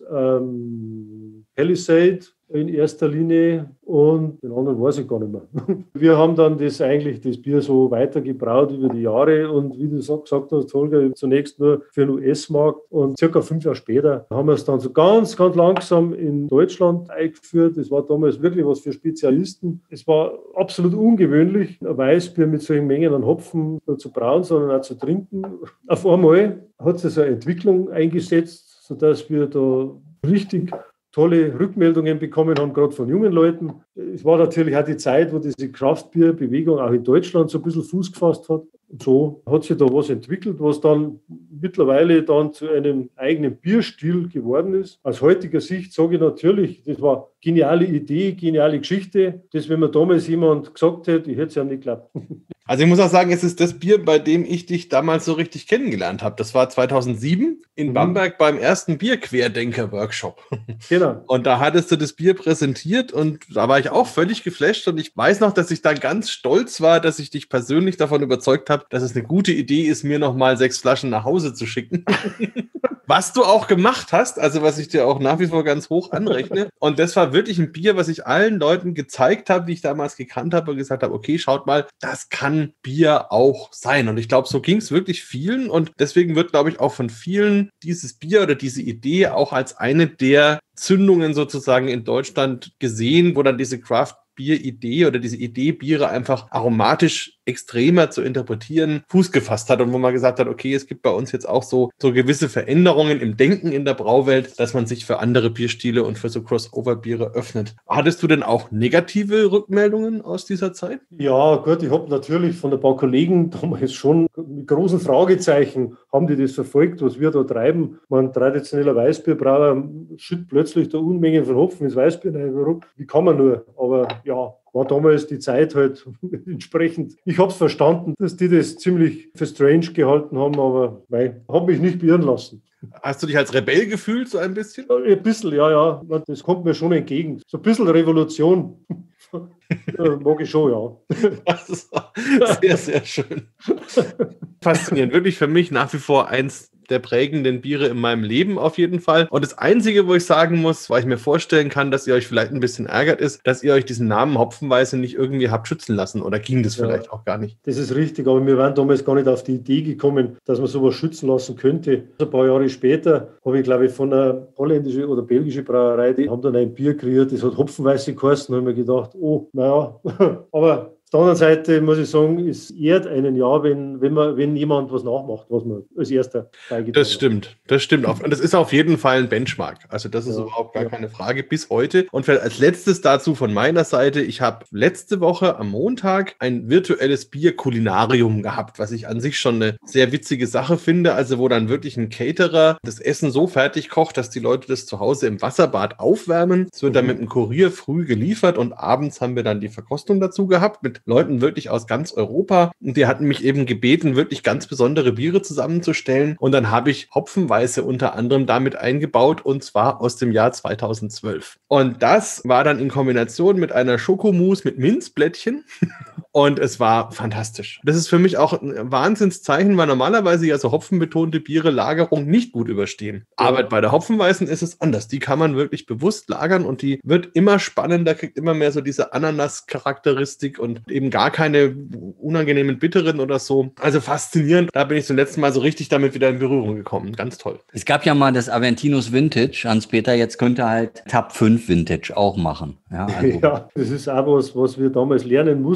ähm, Palisade in erster Linie und den anderen weiß ich gar nicht mehr. Wir haben dann das eigentlich, das Bier so weitergebraut über die Jahre und wie du gesagt hast, Holger, zunächst nur für den U S-Markt und circa fünf Jahre später haben wir es dann so ganz, ganz langsam in Deutschland eingeführt. Das war damals wirklich was für Spezialisten. Es war absolut ungewöhnlich, ein Weißbier mit solchen Mengen an Hopfen nur zu brauen, sondern auch zu trinken. Auf einmal hat sich so eine Entwicklung eingesetzt, sodass wir da richtig tolle Rückmeldungen bekommen haben, gerade von jungen Leuten. Es war natürlich auch die Zeit, wo diese Kraftbierbewegung auch in Deutschland so ein bisschen Fuß gefasst hat. Und so hat sich da was entwickelt, was dann mittlerweile dann zu einem eigenen Bierstil geworden ist. Aus heutiger Sicht sage ich natürlich, das war eine geniale Idee, geniale Geschichte. Das, wenn mir damals jemand gesagt hätte, ich hätte es ja nicht geglaubt. Also ich muss auch sagen, es ist das Bier, bei dem ich dich damals so richtig kennengelernt habe. Das war zweitausendsieben in mhm. Bamberg beim ersten Bier-Querdenker-Workshop. Genau. Und da hattest du das Bier präsentiert und da war ich auch völlig geflasht. Und ich weiß noch, dass ich dann ganz stolz war, dass ich dich persönlich davon überzeugt habe, dass es eine gute Idee ist, mir nochmal sechs Flaschen nach Hause zu schicken. Was du auch gemacht hast, also was ich dir auch nach wie vor ganz hoch anrechne. Und das war wirklich ein Bier, was ich allen Leuten gezeigt habe, die ich damals gekannt habe und gesagt habe, okay, schaut mal, das kann Bier auch sein. Und ich glaube, so ging es wirklich vielen. Und deswegen wird, glaube ich, auch von vielen dieses Bier oder diese Idee auch als eine der Zündungen sozusagen in Deutschland gesehen, wo dann diese Craft-Bier-Idee oder diese Idee, Biere einfach aromatisch extremer zu interpretieren, Fuß gefasst hat und wo man gesagt hat, okay, es gibt bei uns jetzt auch so, so gewisse Veränderungen im Denken in der Brauwelt, dass man sich für andere Bierstile und für so Crossover-Biere öffnet. Hattest du denn auch negative Rückmeldungen aus dieser Zeit? Ja, gut, ich habe natürlich von ein paar Kollegen damals schon mit großen Fragezeichen, haben die das verfolgt, was wir da treiben. Man traditioneller Weißbierbrauer schüttet plötzlich da Unmengen von Hopfen ins Weißbier rein. Wie kann man nur? Aber ja, war damals die Zeit halt entsprechend. Ich habe es verstanden, dass die das ziemlich für strange gehalten haben, aber nein, habe mich nicht beirren lassen. Hast du dich als Rebell gefühlt, so ein bisschen? Ein bisschen, ja, ja. Das kommt mir schon entgegen. So ein bisschen Revolution mag ich schon, ja. Das ist sehr, sehr schön. Faszinierend. Wirklich für mich nach wie vor eins der prägenden Biere in meinem Leben auf jeden Fall. Und das Einzige, wo ich sagen muss, weil ich mir vorstellen kann, dass ihr euch vielleicht ein bisschen ärgert, ist, dass ihr euch diesen Namen Hopfenweiße nicht irgendwie habt schützen lassen. Oder ging das ja vielleicht auch gar nicht? Das ist richtig, aber wir waren damals gar nicht auf die Idee gekommen, dass man sowas schützen lassen könnte. Ein paar Jahre später habe ich, glaube ich, von einer holländischen oder belgischen Brauerei, die haben dann ein Bier kreiert, das hat Hopfenweiße geheißen. Da habe ich mir gedacht, oh, naja, aber auf der anderen Seite muss ich sagen, es ehrt einen ja, wenn, wenn, man, wenn jemand was nachmacht, was man als erster beigetragen hat. Das stimmt, das stimmt. Und das ist auf jeden Fall ein Benchmark. Also das ist ja überhaupt gar ja. keine Frage bis heute. Und vielleicht als letztes dazu von meiner Seite, ich habe letzte Woche am Montag ein virtuelles Bier-Kulinarium gehabt, was ich an sich schon eine sehr witzige Sache finde. Also wo dann wirklich ein Caterer das Essen so fertig kocht, dass die Leute das zu Hause im Wasserbad aufwärmen. Es wird mhm. dann mit einem Kurier früh geliefert und abends haben wir dann die Verkostung dazu gehabt mit Leuten wirklich aus ganz Europa. Und die hatten mich eben gebeten, wirklich ganz besondere Biere zusammenzustellen. Und dann habe ich Hopfenweiße unter anderem damit eingebaut und zwar aus dem Jahr zweitausendzwölf. Und das war dann in Kombination mit einer Schokomousse mit Minzblättchen. Und es war fantastisch. Das ist für mich auch ein Wahnsinnszeichen, weil normalerweise ja so hopfenbetonte Biere Lagerung nicht gut überstehen. Ja. Aber bei der Hopfenweißen ist es anders. Die kann man wirklich bewusst lagern und die wird immer spannender, kriegt immer mehr so diese Ananas-Charakteristik und eben gar keine unangenehmen Bitteren oder so. Also faszinierend. Da bin ich zum letzten Mal so richtig damit wieder in Berührung gekommen. Ganz toll. Es gab ja mal das Aventinus Vintage, Hans-Peter. Jetzt könnte halt Tab fünf Vintage auch machen. Ja, also. Ja, das ist auch was, was wir damals lernen mussten oder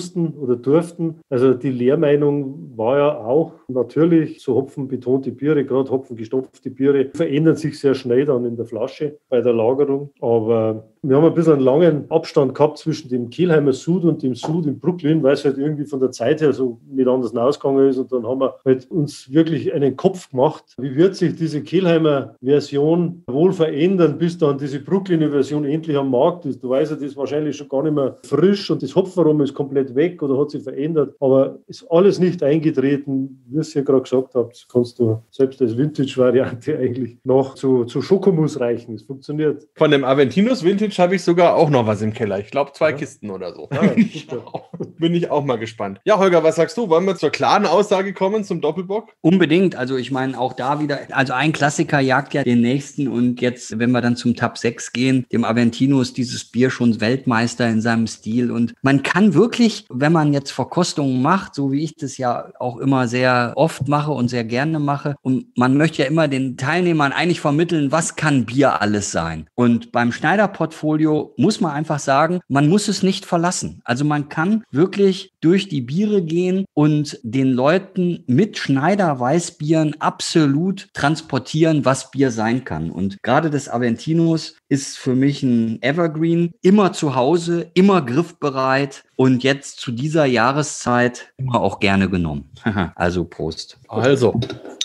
oder durften. Also die Lehrmeinung war ja auch natürlich, so hopfenbetonte Biere, gerade hopfengestopfte Biere, verändern sich sehr schnell dann in der Flasche bei der Lagerung. Aber wir haben ein bisschen einen langen Abstand gehabt zwischen dem Kelheimer Sud und dem Sud in Brooklyn, weil es halt irgendwie von der Zeit her so nicht anders ausgegangen ist. Und dann haben wir halt uns wirklich einen Kopf gemacht, wie wird sich diese Kelheimer Version wohl verändern, bis dann diese Brooklyner Version endlich am Markt ist. Du weißt ja, das ist wahrscheinlich schon gar nicht mehr frisch und das Hopfenaroma ist komplett weg oder hat sich verändert. Aber ist alles nicht eingetreten, wie ihr es ja gerade gesagt habt, kannst du selbst als Vintage-Variante eigentlich noch zu, zu Schokomus reichen. Es funktioniert. Von dem Aventinus Vintage habe ich sogar auch noch was im Keller. Ich glaube, zwei ja. Kisten oder so. Ah, bin, ich auch, bin ich auch mal gespannt. Ja, Holger, was sagst du? Wollen wir zur klaren Aussage kommen zum Doppelbock? Unbedingt. Also ich meine, auch da wieder, also ein Klassiker jagt ja den nächsten und jetzt, wenn wir dann zum Tab sechs gehen, dem Aventinus, dieses Bier schon Weltmeister in seinem Stil und man kann wirklich, wenn man jetzt Verkostungen macht, so wie ich das ja auch immer sehr oft mache und sehr gerne mache und man möchte ja immer den Teilnehmern eigentlich vermitteln, was kann Bier alles sein? Und beim Schneider-Portfolio muss man einfach sagen, man muss es nicht verlassen. Also man kann wirklich durch die Biere gehen und den Leuten mit Schneider-Weißbieren absolut transportieren, was Bier sein kann. Und gerade das Aventinus ist für mich ein Evergreen, immer zu Hause, immer griffbereit und jetzt zu dieser Jahreszeit immer auch gerne genommen. Also Prost. Also.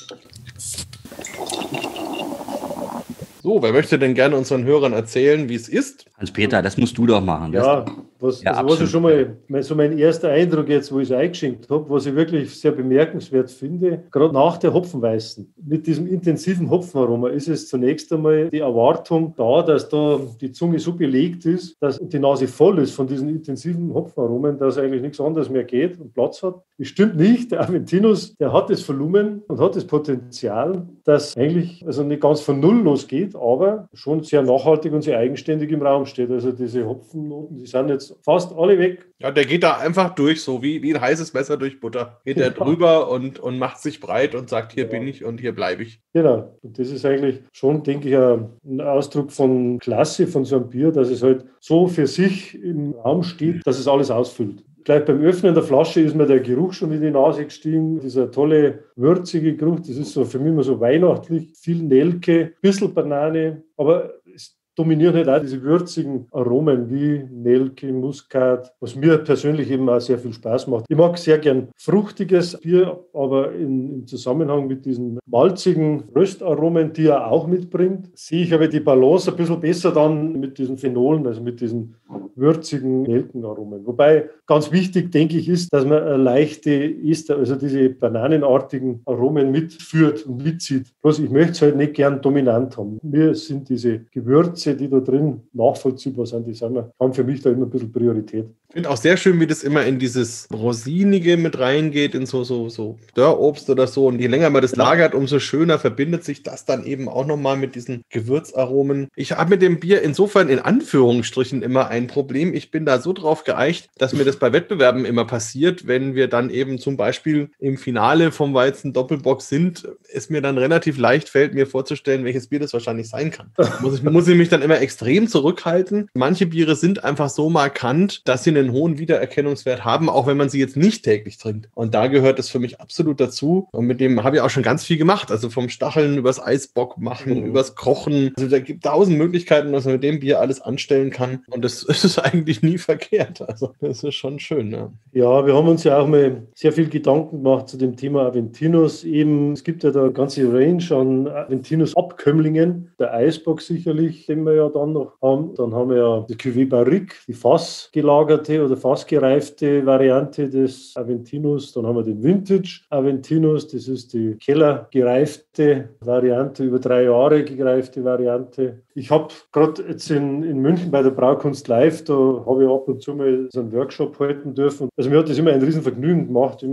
So, wer möchte denn gerne unseren Hörern erzählen, wie es ist? Hans-Peter, das musst du doch machen. Ja, was, ja, also was ich schon mal, so mein erster Eindruck jetzt, wo ich es eingeschenkt habe, was ich wirklich sehr bemerkenswert finde, gerade nach der Hopfenweißen, mit diesem intensiven Hopfenaroma ist es zunächst einmal die Erwartung da, dass da die Zunge so belegt ist, dass die Nase voll ist von diesen intensiven Hopfenaromen, dass eigentlich nichts anderes mehr geht und Platz hat. Das stimmt nicht. Der Aventinus, der hat das Volumen und hat das Potenzial, dass eigentlich also nicht ganz von Null losgeht, aber schon sehr nachhaltig und sehr eigenständig im Raum steht. Also diese Hopfennoten, die sind jetzt fast alle weg. Ja, der geht da einfach durch, so wie, wie ein heißes Messer durch Butter. Geht der drüber und, und macht sich breit und sagt, hier ja. bin ich und hier bleibe ich. Genau. Und das ist eigentlich schon, denke ich, ein Ausdruck von Klasse von so einem Bier, dass es halt so für sich im Raum steht, dass es alles ausfüllt. Gleich beim Öffnen der Flasche ist mir der Geruch schon in die Nase gestiegen. Dieser tolle, würzige Geruch, das ist so für mich immer so weihnachtlich. Viel Nelke, bisschen Banane, aber es dominieren halt auch diese würzigen Aromen wie Nelke, Muskat, was mir persönlich eben auch sehr viel Spaß macht. Ich mag sehr gern fruchtiges Bier, aber in, im Zusammenhang mit diesen malzigen Röstaromen, die er auch mitbringt, sehe ich aber die Balance ein bisschen besser dann mit diesen Phenolen, also mit diesen würzigen Nelkenaromen. Wobei ganz wichtig, denke ich, ist, dass man eine leichte Ester, also diese bananenartigen Aromen mitführt und mitzieht. Bloß ich möchte es halt nicht gern dominant haben. Mir sind diese Gewürze, die da drin nachvollziehbar sind, die sind, haben für mich da immer ein bisschen Priorität. Ich finde auch sehr schön, wie das immer in dieses Rosinige mit reingeht, in so, so, so Dörrobst oder so. Und je länger man das lagert, umso schöner verbindet sich das dann eben auch nochmal mit diesen Gewürzaromen. Ich habe mit dem Bier insofern in Anführungsstrichen immer ein Problem. Ich bin da so drauf geeicht, dass mir das bei Wettbewerben immer passiert, wenn wir dann eben zum Beispiel im Finale vom Weizen Doppelbock sind, es mir dann relativ leicht fällt, mir vorzustellen, welches Bier das wahrscheinlich sein kann. Muss ich, muss ich mich dann immer extrem zurückhalten. Manche Biere sind einfach so markant, dass sie einen hohen Wiedererkennungswert haben, auch wenn man sie jetzt nicht täglich trinkt. Und da gehört es für mich absolut dazu. Und mit dem habe ich auch schon ganz viel gemacht. Also vom Stacheln übers Eisbock machen, mhm. übers Kochen. Also da gibt es tausend Möglichkeiten, was man mit dem Bier alles anstellen kann. Und das ist eigentlich nie verkehrt. Also das ist schon schön. Ja. ja, wir haben uns ja auch mal sehr viel Gedanken gemacht zu dem Thema Aventinus. Eben, es gibt ja da eine ganze Range an Aventinus-Abkömmlingen. Der Eisbock sicherlich, den wir ja dann noch haben. Dann haben wir ja die Cuvée Barrique, die fassgelagerte oder fassgereifte Variante des Aventinus. Dann haben wir den Vintage Aventinus, das ist die kellergereifte Variante, über drei Jahre gereifte Variante. Ich habe gerade jetzt in, in München bei der Braukunst Live, da habe ich ab und zu mal so einen Workshop halten dürfen. Also mir hat das immer ein Riesenvergnügen gemacht, wie man da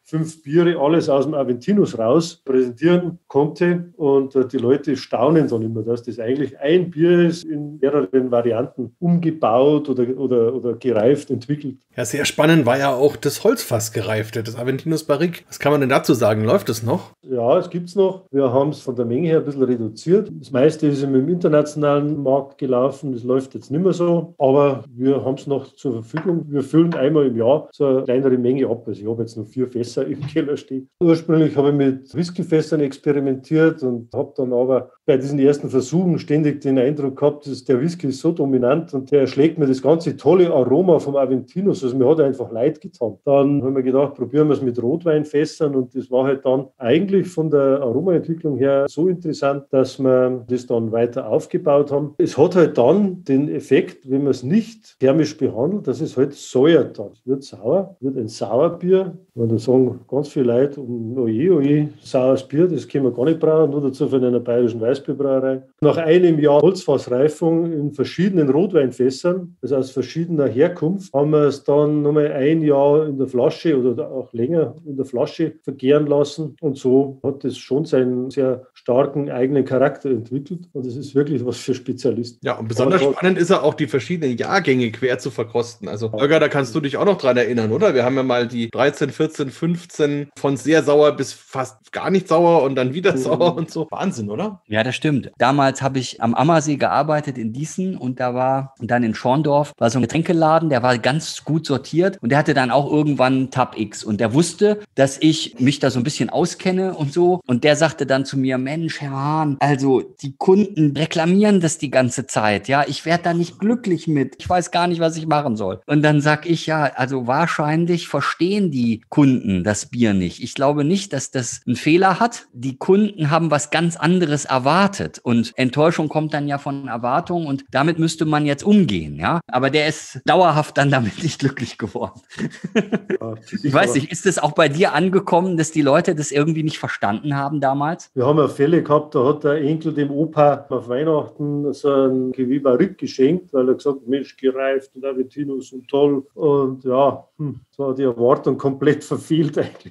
fünf Biere, alles aus dem Aventinus raus präsentieren konnte. Und äh, die Leute staunen dann immer, dass das eigentlich ein Bier ist, in mehreren Varianten umgebaut oder, oder, oder gereift, entwickelt. Ja, sehr spannend war ja auch das Holzfass gereifte, das Aventinus Barrique. Was kann man denn dazu sagen? Läuft es noch? Ja, es gibt es noch. Wir haben es von der Menge her ein bisschen reduziert. Das meiste ist im internationalen Markt gelaufen. Das läuft jetzt nicht mehr so. Aber wir haben es noch zur Verfügung. Wir füllen einmal im Jahr so eine kleinere Menge ab. Also ich habe jetzt noch vier Fässer im Keller stehen. Ursprünglich habe ich mit Whiskyfässern experimentiert und habe dann aber bei diesen ersten Versuchen ständig den Eindruck gehabt, dass der Whisky ist so dominant und der schlägt mir das ganze tolle Aroma vom Aventinus. Also mir hat er einfach leid getan. Dann haben wir gedacht, probieren wir es mit Rotweinfässern und das war halt dann eigentlich von der Aromaentwicklung her so interessant, dass wir das dann weiter aufgebaut haben. Es hat halt dann den Effekt, wenn man es nicht thermisch behandelt, dass es halt säuert dann. Es wird sauer, wird ein Sauerbier. Und da sagen ganz viele Leute, oje, oje, saures Bier, das können wir gar nicht brauen, nur dazu von einer bayerischen Weißbierbrauerei. Nach einem Jahr Holzfassreifung in verschiedenen Rotweinfässern, also aus verschiedener Herkunft, haben wir es dann nochmal ein Jahr in der Flasche oder auch länger in der Flasche vergären lassen. Und so hat es schon seinen sehr starken eigenen Charakter entwickelt. Und das ist wirklich was für Spezialisten. Ja, und besonders Aber spannend ist ja auch, die verschiedenen Jahrgänge quer zu verkosten. Also, Holger, da kannst du dich auch noch dran erinnern, oder? Wir haben ja mal die dreizehn, vierzehn, fünfzehn von sehr sauer bis fast gar nicht sauer und dann wieder mhm. sauer und so. Wahnsinn, oder? Ja, das stimmt. Damals habe ich am Ammersee gearbeitet in Dießen und da war dann in Schorndorf war so ein Getränkeladen, der war ganz gut sortiert und der hatte dann auch irgendwann Tab X und der wusste, dass ich mich da so ein bisschen auskenne und so und der sagte dann zu mir, Mensch, Herr Hahn, also die Kunden reklamieren das die ganze Zeit, ja, ich werde da nicht glücklich mit, ich weiß gar nicht, was ich machen soll. Und dann sag ich, ja, also wahrscheinlich verstehen die Kunden das Bier nicht. Ich glaube nicht, dass das einen Fehler hat. Die Kunden haben was ganz anderes erwartet und Enttäuschung kommt dann ja von Erwartungen und damit müsste man jetzt umgehen, ja. Aber der ist dauerhaft dann damit nicht glücklich geworden. Ja, ich weiß nicht, ist es auch bei dir angekommen, dass die Leute das irgendwie nicht verstanden haben damals? Wir haben ja Fälle gehabt, da hat der Enkel dem Opa auf Weihnachten so ein Cuvée Barrique geschenkt, weil er gesagt hat, Mensch, gereift und Aventinus und toll. Und ja, hm, so die Erwartung komplett verfehlt eigentlich.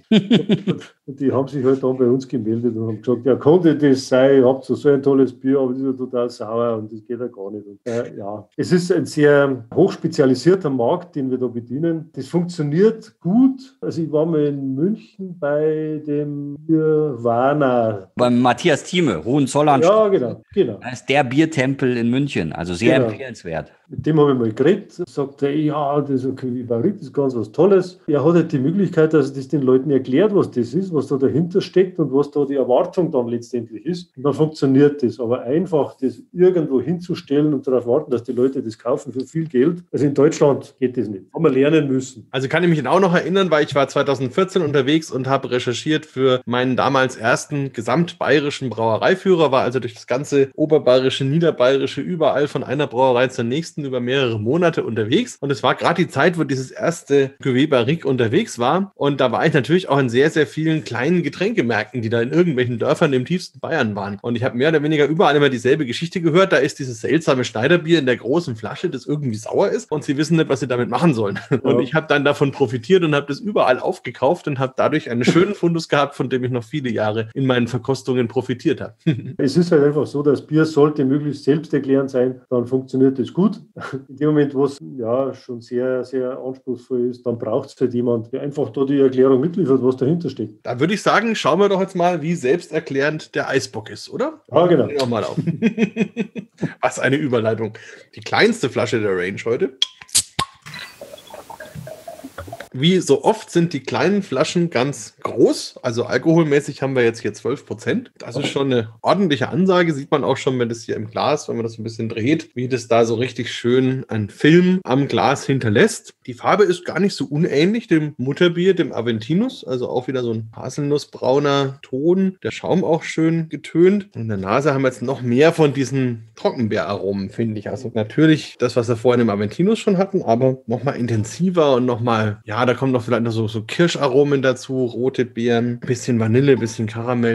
Und die haben sich halt dann bei uns gemeldet und haben gesagt, ja, konnte das sein, ihr habt so, so ein tolles Bier, aber das ist ja total sauer und das geht ja gar nicht. Und, äh, ja, es ist ein sehr hochspezialisierter Markt, den wir da bedienen. Das funktioniert gut. Also ich war mal in München bei dem Nirvana. Beim Matthias Thieme, Hohenzollern. Ja, genau, genau. Das ist der Biertempel in München, also sehr genau. empfehlenswert. Mit dem habe ich mal geredet, sagt er, ja, das ist ein Cuvée Barrique, das ist ganz was Tolles. Er hat halt die Möglichkeit, dass er das den Leuten erklärt, was das ist, was da dahinter steckt und was da die Erwartung dann letztendlich ist. Und dann funktioniert das. Aber einfach das irgendwo hinzustellen und darauf warten, dass die Leute das kaufen für viel Geld, also in Deutschland geht das nicht. Haben wir lernen müssen. Also kann ich mich auch noch erinnern, weil ich war zwanzig vierzehn unterwegs und habe recherchiert für meinen damals ersten gesamtbayerischen Brauereiführer, war also durch das ganze oberbayerische, niederbayerische, überall von einer Brauerei zur nächsten über mehrere Monate unterwegs. Und es war gerade die Zeit, wo dieses erste Cuvée Barrique unterwegs war. Und da war ich natürlich auch in sehr, sehr vielen kleinen Getränkemärkten, die da in irgendwelchen Dörfern im tiefsten Bayern waren. Und ich habe mehr oder weniger überall immer dieselbe Geschichte gehört. Da ist dieses seltsame Schneiderbier in der großen Flasche, das irgendwie sauer ist. Und sie wissen nicht, was sie damit machen sollen. Ja. Und ich habe dann davon profitiert und habe das überall aufgekauft und habe dadurch einen schönen Fundus gehabt, von dem ich noch viele Jahre in meinen Verkostungen profitiert habe. Es ist halt einfach so, das Bier sollte möglichst selbsterklärend sein, dann funktioniert das gut. In dem Moment, wo es ja schon sehr, sehr anspruchsvoll ist, dann braucht es halt jemand, der einfach da die Erklärung mitliefert, was dahinter steht. Da würde ich sagen, schauen wir doch jetzt mal, wie selbsterklärend der Eisbock ist, oder? Ja, genau. Noch mal auf. Was eine Überleitung. Die kleinste Flasche der Range heute. Wie so oft sind die kleinen Flaschen ganz groß. Also alkoholmäßig haben wir jetzt hier zwölf Prozent. Das ist schon eine ordentliche Ansage. Sieht man auch schon, wenn das hier im Glas, wenn man das ein bisschen dreht, wie das da so richtig schön ein Film am Glas hinterlässt. Die Farbe ist gar nicht so unähnlich dem Mutterbier, dem Aventinus. Also auch wieder so ein haselnussbrauner Ton. Der Schaum auch schön getönt. Und in der Nase haben wir jetzt noch mehr von diesen Trockenbeeraromen, finde ich. Also natürlich das, was wir vorhin im Aventinus schon hatten, aber nochmal intensiver und nochmal, ja, da kommen noch vielleicht noch so, so Kirscharomen dazu, rote Beeren, bisschen Vanille, bisschen Karamell.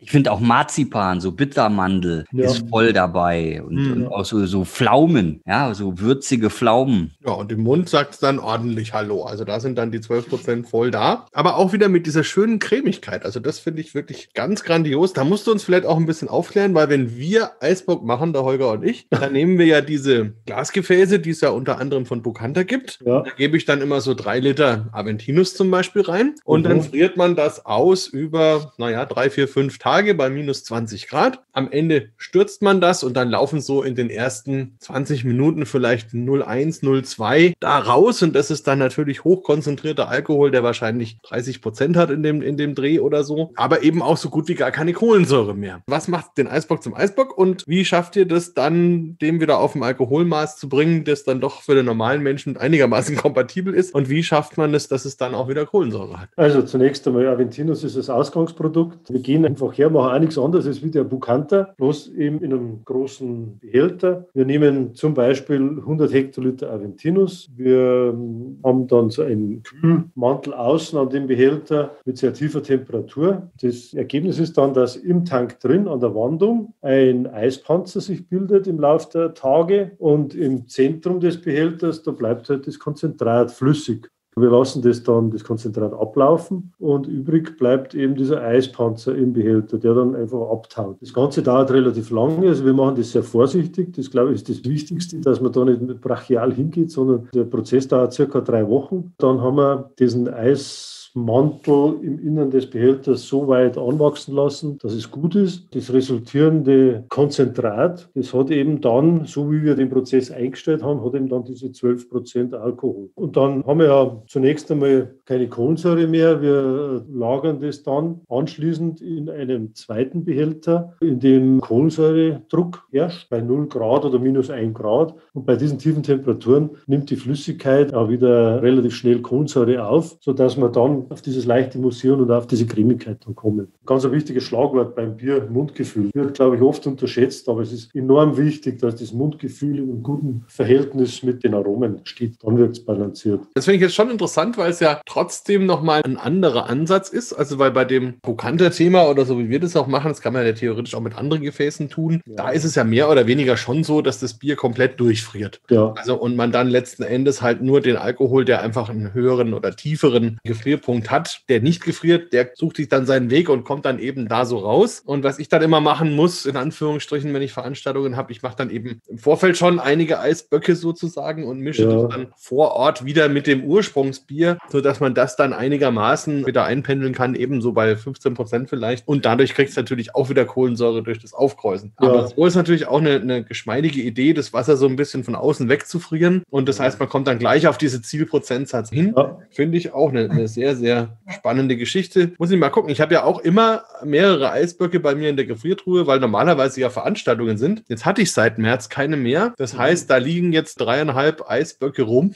Ich finde auch Marzipan, so Bittermandel Ja. ist voll dabei und, Mhm. und auch so, so Pflaumen, ja, so würzige Pflaumen. Ja, und im Mund sagt es dann ordentlich Hallo. Also da sind dann die zwölf Prozent voll da. Aber auch wieder mit dieser schönen Cremigkeit. Also das finde ich wirklich ganz grandios. Da musst du uns vielleicht auch ein bisschen aufklären, weil wenn wir Eisbock machen, der Holger und ich, dann nehmen wir ja diese Glasgefäße, die es ja unter anderem von Bucanta gibt. Ja. Da gebe ich dann immer so drei Liter Aventinus zum Beispiel rein. Und Mhm. dann friert man das aus über, naja, drei, vier, fünf Tage bei minus zwanzig Grad. Am Ende stürzt man das und dann laufen so in den ersten zwanzig Minuten vielleicht null Komma eins, null Komma zwei da raus. Und das ist dann natürlich hochkonzentrierter Alkohol, der wahrscheinlich dreißig Prozent hat in dem, in dem Dreh oder so. Aber eben auch so gut wie gar keine Kohlensäure mehr. Was macht den Eisbock zum Eisbock und wie schafft ihr das dann, dem wieder auf ein Alkoholmaß zu bringen, das dann doch für den normalen Menschen einigermaßen kompatibel ist? Und wie schafft man es, dass es dann auch wieder Kohlensäure hat? Also zunächst einmal, Aventinus ist das Ausgangsprodukt. Wir gehen einfach her, machen auch nichts anderes als wie der Bucanta, bloß eben in einem großen Behälter. Wir nehmen zum Beispiel hundert Hektoliter Aventinus. Wir haben dann so einen Kühlmantel außen an dem Behälter mit sehr tiefer Temperatur. Das Ergebnis ist dann, dass im Tank drin an der Wandung ein Eispanzer sich bildet im Laufe der Tage und im Zentrum des Behälters, da bleibt halt das Konzentrat flüssig. Wir lassen das dann, das Konzentrat ablaufen und übrig bleibt eben dieser Eispanzer im Behälter, der dann einfach abtaut. Das Ganze dauert relativ lange, also wir machen das sehr vorsichtig. Das, glaube ich, ist das Wichtigste, dass man da nicht brachial hingeht, sondern der Prozess dauert circa drei Wochen. Dann haben wir diesen Eis Mantel im Innern des Behälters so weit anwachsen lassen, dass es gut ist. Das resultierende Konzentrat, das hat eben dann, so wie wir den Prozess eingestellt haben, hat eben dann diese zwölf Prozent Alkohol. Und dann haben wir ja zunächst einmal keine Kohlensäure mehr. Wir lagern das dann anschließend in einem zweiten Behälter, in dem Kohlensäuredruck herrscht, bei null Grad oder minus ein Grad. Und bei diesen tiefen Temperaturen nimmt die Flüssigkeit auch wieder relativ schnell Kohlensäure auf, sodass man dann auf dieses leichte Mussieren und auf diese Cremigkeit dann kommen. Ganz ein wichtiges Schlagwort beim Bier, Mundgefühl. Wird, glaube ich, oft unterschätzt, aber es ist enorm wichtig, dass das Mundgefühl in einem guten Verhältnis mit den Aromen steht. Dann wird es balanciert. Das finde ich jetzt schon interessant, weil es ja trotzdem nochmal ein anderer Ansatz ist. Also weil bei dem Bucanta-Thema oder so wie wir das auch machen, das kann man ja theoretisch auch mit anderen Gefäßen tun. Ja. Da ist es ja mehr oder weniger schon so, dass das Bier komplett durchfriert. Ja. Also und man dann letzten Endes halt nur den Alkohol, der einfach einen höheren oder tieferen Gefrierpunkt hat, der nicht gefriert, der sucht sich dann seinen Weg und kommt dann eben da so raus. Und was ich dann immer machen muss, in Anführungsstrichen, wenn ich Veranstaltungen habe, ich mache dann eben im Vorfeld schon einige Eisböcke sozusagen und mische Ja. das dann vor Ort wieder mit dem Ursprungsbier, sodass man das dann einigermaßen wieder einpendeln kann, eben so bei fünfzehn Prozent vielleicht. Und dadurch kriegt es natürlich auch wieder Kohlensäure durch das Aufkreuzen. Ja. Aber so ist natürlich auch eine, eine geschmeidige Idee, das Wasser so ein bisschen von außen wegzufrieren. Und das heißt, man kommt dann gleich auf diese Zielprozentsatz hin. Ja. Finde ich auch eine, eine sehr, sehr spannende Geschichte. Muss ich mal gucken. Ich habe ja auch immer mehrere Eisböcke bei mir in der Gefriertruhe, weil normalerweise ja Veranstaltungen sind. Jetzt hatte ich seit März keine mehr. Das heißt, da liegen jetzt dreieinhalb Eisböcke rum,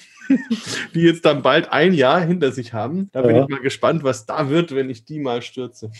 die jetzt dann bald ein Jahr hinter sich haben. Da bin Ja. ich mal gespannt, was da wird, wenn ich die mal stürze.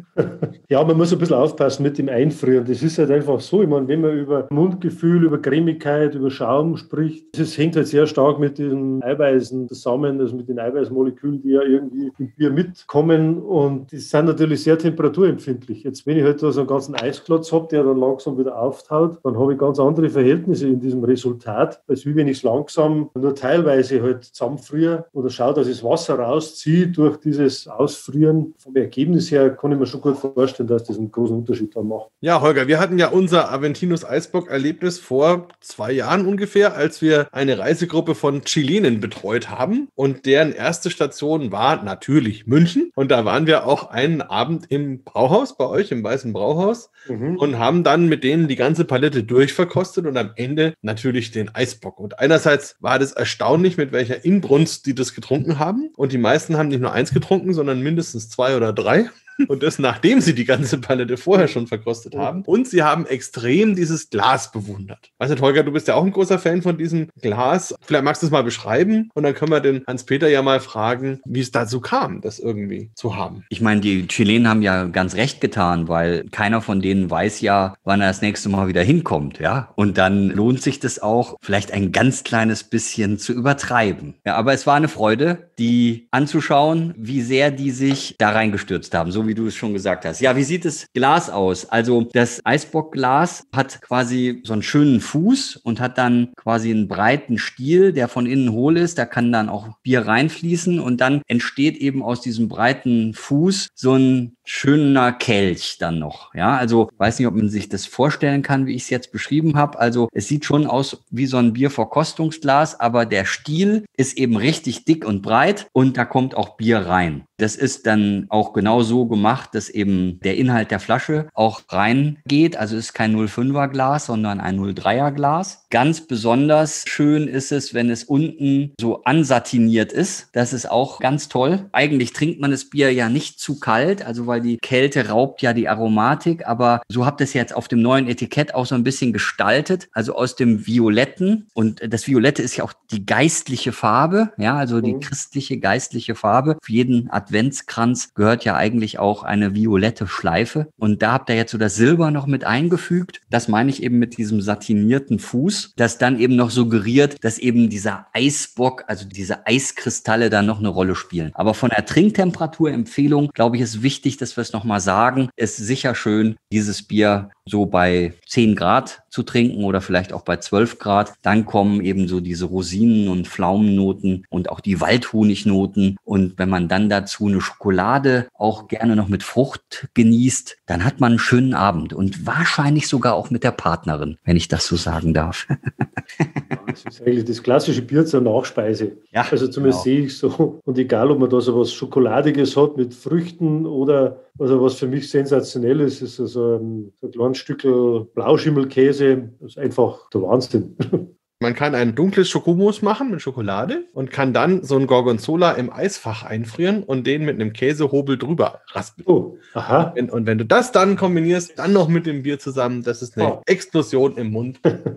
Ja, man muss ein bisschen aufpassen mit dem Einfrieren. Das ist halt einfach so, ich meine, wenn man über Mundgefühl, über Cremigkeit, über Schaum spricht, das hängt halt sehr stark mit den Eiweißen zusammen, also mit den Eiweißmolekülen, die ja irgendwie im Bier mitkommen und die sind natürlich sehr temperaturempfindlich. Jetzt, wenn ich halt da so einen ganzen Eisklotz habe, der dann langsam wieder auftaut, dann habe ich ganz andere Verhältnisse in diesem Resultat, als wie wenn ich es langsam nur teilweise halt zusammenfriere oder schaue, dass ich das Wasser rausziehe durch dieses Ausfrieren. Vom Ergebnis her kann ich mir schon gut vorstellen, dass das einen großen Unterschied dann macht. Ja, Holger, wir hatten ja unser Aventinus Eisbock-Erlebnis vor zwei Jahren ungefähr, als wir eine Reisegruppe von Chilenen betreut haben. Und deren erste Station war natürlich München. Und da waren wir auch einen Abend im Brauhaus, bei euch im Weißen Brauhaus, Mhm. und haben dann mit denen die ganze Palette durchverkostet und am Ende natürlich den Eisbock. Und einerseits war das erstaunlich, mit welcher Inbrunst die das getrunken haben. Und die meisten haben nicht nur eins getrunken, sondern mindestens zwei oder drei. Und das, nachdem sie die ganze Palette vorher schon verkostet haben. Und sie haben extrem dieses Glas bewundert. Weißt du, Holger, du bist ja auch ein großer Fan von diesem Glas. Vielleicht magst du es mal beschreiben und dann können wir den Hans-Peter ja mal fragen, wie es dazu kam, das irgendwie zu haben. Ich meine, die Chilenen haben ja ganz recht getan, weil keiner von denen weiß ja, wann er das nächste Mal wieder hinkommt, ja. Und dann lohnt sich das auch, vielleicht ein ganz kleines bisschen zu übertreiben. Ja, aber es war eine Freude, die anzuschauen, wie sehr die sich da reingestürzt haben. So wie wie du es schon gesagt hast. Ja, wie sieht das Glas aus? Also das Eisbockglas hat quasi so einen schönen Fuß und hat dann quasi einen breiten Stiel, der von innen hohl ist. Da kann dann auch Bier reinfließen und dann entsteht eben aus diesem breiten Fuß so ein schöner Kelch dann noch. Ja, also weiß nicht, ob man sich das vorstellen kann, wie ich es jetzt beschrieben habe. Also es sieht schon aus wie so ein Bierverkostungsglas, aber der Stiel ist eben richtig dick und breit und da kommt auch Bier rein. Das ist dann auch genau so gemacht, dass eben der Inhalt der Flasche auch reingeht. Also ist kein null Komma fünfer Glas, sondern ein null Komma dreier Glas. Ganz besonders schön ist es, wenn es unten so ansatiniert ist. Das ist auch ganz toll. Eigentlich trinkt man das Bier ja nicht zu kalt, also weil die Kälte raubt ja die Aromatik. Aber so habt ihr es jetzt auf dem neuen Etikett auch so ein bisschen gestaltet. Also aus dem Violetten. Und das Violette ist ja auch die geistliche Farbe. Ja, also die christliche geistliche Farbe. Für jeden Adventskranz gehört ja eigentlich auch eine violette Schleife. Und da habt ihr jetzt so das Silber noch mit eingefügt. Das meine ich eben mit diesem satinierten Fuß, das dann eben noch suggeriert, dass eben dieser Eisbock, also diese Eiskristalle da noch eine Rolle spielen. Aber von der Trinktemperaturempfehlung, glaube ich, ist wichtig, dass wir es nochmal sagen, ist sicher schön, dieses Bier so bei zehn Grad zu trinken oder vielleicht auch bei zwölf Grad. Dann kommen eben so diese Rosinen- und Pflaumennoten und auch die Waldhonignoten. Und wenn man dann dazu eine Schokolade auch gerne noch mit Frucht genießt, dann hat man einen schönen Abend und wahrscheinlich sogar auch mit der Partnerin, wenn ich das so sagen darf. Das ist eigentlich das klassische Bier zur Nachspeise. Ja, also zumindest genau. Sehe ich so. Und egal, ob man da so was Schokoladiges hat mit Früchten oder also was für mich sensationell ist, ist so ein, so ein kleines Stückel Blauschimmelkäse. Das ist einfach der Wahnsinn. Man kann ein dunkles Schokomousse machen mit Schokolade und kann dann so ein Gorgonzola im Eisfach einfrieren und den mit einem Käsehobel drüber raspeln. Oh, aha. Und, und wenn du das dann kombinierst, dann noch mit dem Bier zusammen, das ist eine oh. Explosion im Mund.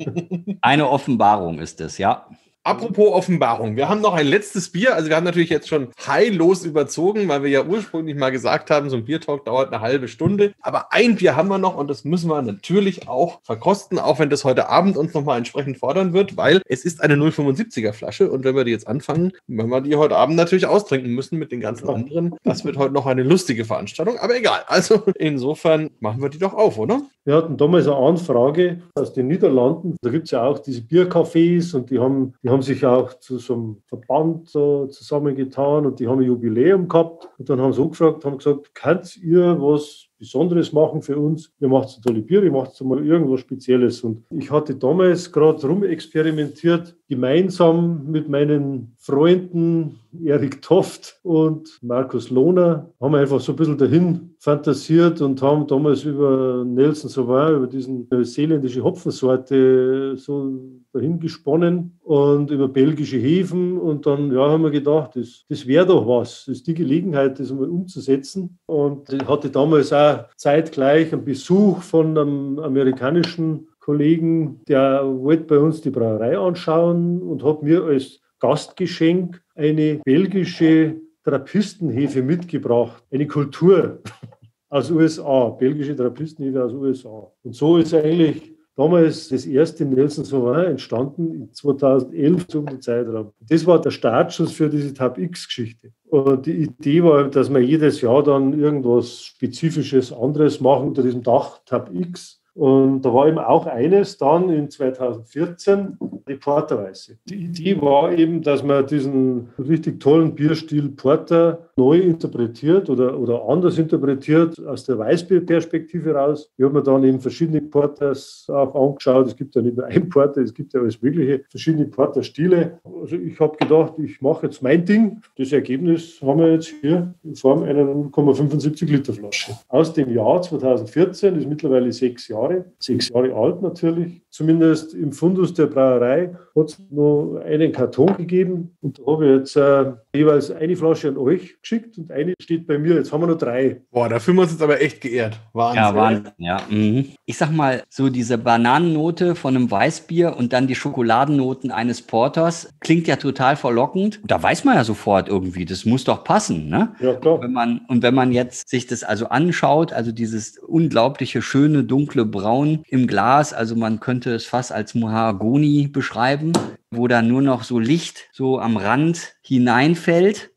Eine Offenbarung ist es, ja. Apropos Offenbarung, wir haben noch ein letztes Bier. Also wir haben natürlich jetzt schon heillos überzogen, weil wir ja ursprünglich mal gesagt haben, so ein Biertalk dauert eine halbe Stunde. Aber ein Bier haben wir noch und das müssen wir natürlich auch verkosten, auch wenn das heute Abend uns nochmal entsprechend fordern wird, weil es ist eine null Komma fünfundsiebziger Flasche und wenn wir die jetzt anfangen, werden wir die heute Abend natürlich austrinken müssen mit den ganzen anderen. Das wird heute noch eine lustige Veranstaltung, aber egal. Also insofern machen wir die doch auf, oder? Wir hatten damals eine Anfrage aus den Niederlanden. Da gibt es ja auch diese Biercafés und die haben, die haben sich auch zu so einem Verband so zusammengetan und die haben ein Jubiläum gehabt. Und dann haben sie auch gefragt, haben gesagt, könnt ihr was Besonderes machen für uns? Ihr macht so tolle Bier, ihr macht so mal irgendwas Spezielles. Und ich hatte damals gerade rumexperimentiert, gemeinsam mit meinen Freunden Erik Toft und Markus Lohner, haben wir einfach so ein bisschen dahin fantasiert und haben damals über Nelson Sauvin, über diesen neuseeländische Hopfensorte so dahin gesponnen und über belgische Hefen und dann ja, haben wir gedacht, das, das wäre doch was, das ist die Gelegenheit, das einmal umzusetzen. Und ich hatte damals auch zeitgleich einen Besuch von einem amerikanischen Kollegen, der wollte bei uns die Brauerei anschauen und hat mir als Gastgeschenk eine belgische Trappistenhefe mitgebracht, eine Kultur aus U S A, belgische Trappistenhefe aus U S A. Und so ist eigentlich damals das erste Nelson Sauvin entstanden, in zweitausendelf zum Zeitraum. Das war der Startschuss für diese Tab X-Geschichte. Und die Idee war, dass wir jedes Jahr dann irgendwas Spezifisches anderes machen unter diesem Dach Tab X. Und da war eben auch eines dann in zweitausendvierzehn, die Porterweiße. Die Idee war eben, dass man diesen richtig tollen Bierstil Porter neu interpretiert oder, oder anders interpretiert aus der Weißbierperspektive raus. Ich habe mir dann eben verschiedene Porters auch angeschaut. Es gibt ja nicht nur ein Porter, es gibt ja alles mögliche, verschiedene Porterstile. Also ich habe gedacht, ich mache jetzt mein Ding. Das Ergebnis haben wir jetzt hier in Form einer null Komma fünfundsiebzig Liter Flasche. Aus dem Jahr zweitausendvierzehn, das ist mittlerweile sechs Jahre. Sechs Jahre alt natürlich. Zumindest im Fundus der Brauerei hat es noch einen Karton gegeben. Und da habe ich jetzt äh, jeweils eine Flasche an euch geschickt und eine steht bei mir. Jetzt haben wir noch drei. Boah, da fühlen wir uns jetzt aber echt geehrt. Wahnsinn. Ja, Wahnsinn. Ja. Mhm. Ich sag mal, so diese Bananennote von einem Weißbier und dann die Schokoladennoten eines Porters klingt ja total verlockend. Da weiß man ja sofort irgendwie, das muss doch passen, ne? Ja, klar. Wenn man, und wenn man jetzt sich das also anschaut, also dieses unglaubliche, schöne, dunkle Braun im Glas, also man könnte es fast als Mahagoni beschreiben, wo da nur noch so Licht so am Rand hineinfällt.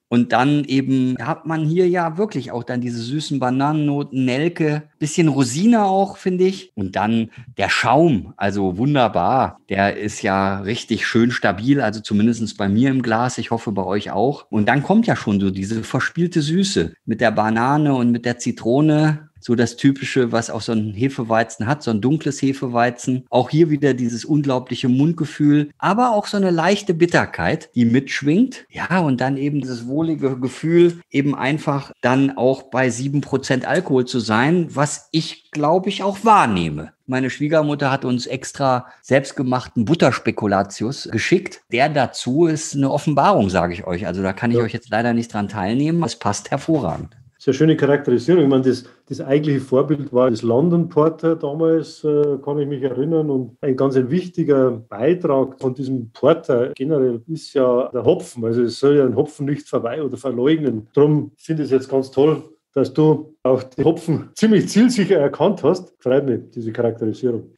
Und dann eben hat man hier ja wirklich auch dann diese süßen Bananennoten, Nelke, bisschen Rosine auch, finde ich. Und dann der Schaum, also wunderbar. Der ist ja richtig schön stabil, also zumindest bei mir im Glas. Ich hoffe bei euch auch. Und dann kommt ja schon so diese verspielte Süße mit der Banane und mit der Zitrone. So das Typische, was auch so ein Hefeweizen hat, so ein dunkles Hefeweizen. Auch hier wieder dieses unglaubliche Mundgefühl, aber auch so eine leichte Bitterkeit, die mitschwingt. Ja, und dann eben dieses wohlige Gefühl, eben einfach dann auch bei sieben Prozent Alkohol zu sein, was ich, glaube ich, auch wahrnehme. Meine Schwiegermutter hat uns extra selbstgemachten Butterspekulatius geschickt. Der dazu ist eine Offenbarung, sage ich euch. Also da kann ich ja. euch jetzt leider nicht dran teilnehmen. Es passt hervorragend. Sehr schöne Charakterisierung. Ich meine, das, das eigentliche Vorbild war das London Porter damals, äh, kann ich mich erinnern. Und ein ganz ein wichtiger Beitrag von diesem Porter generell ist ja der Hopfen. Also es soll ja den Hopfen nicht verweigern oder verleugnen. Darum finde ich es jetzt ganz toll, dass du auch den Hopfen ziemlich zielsicher erkannt hast. Freut mich, diese Charakterisierung.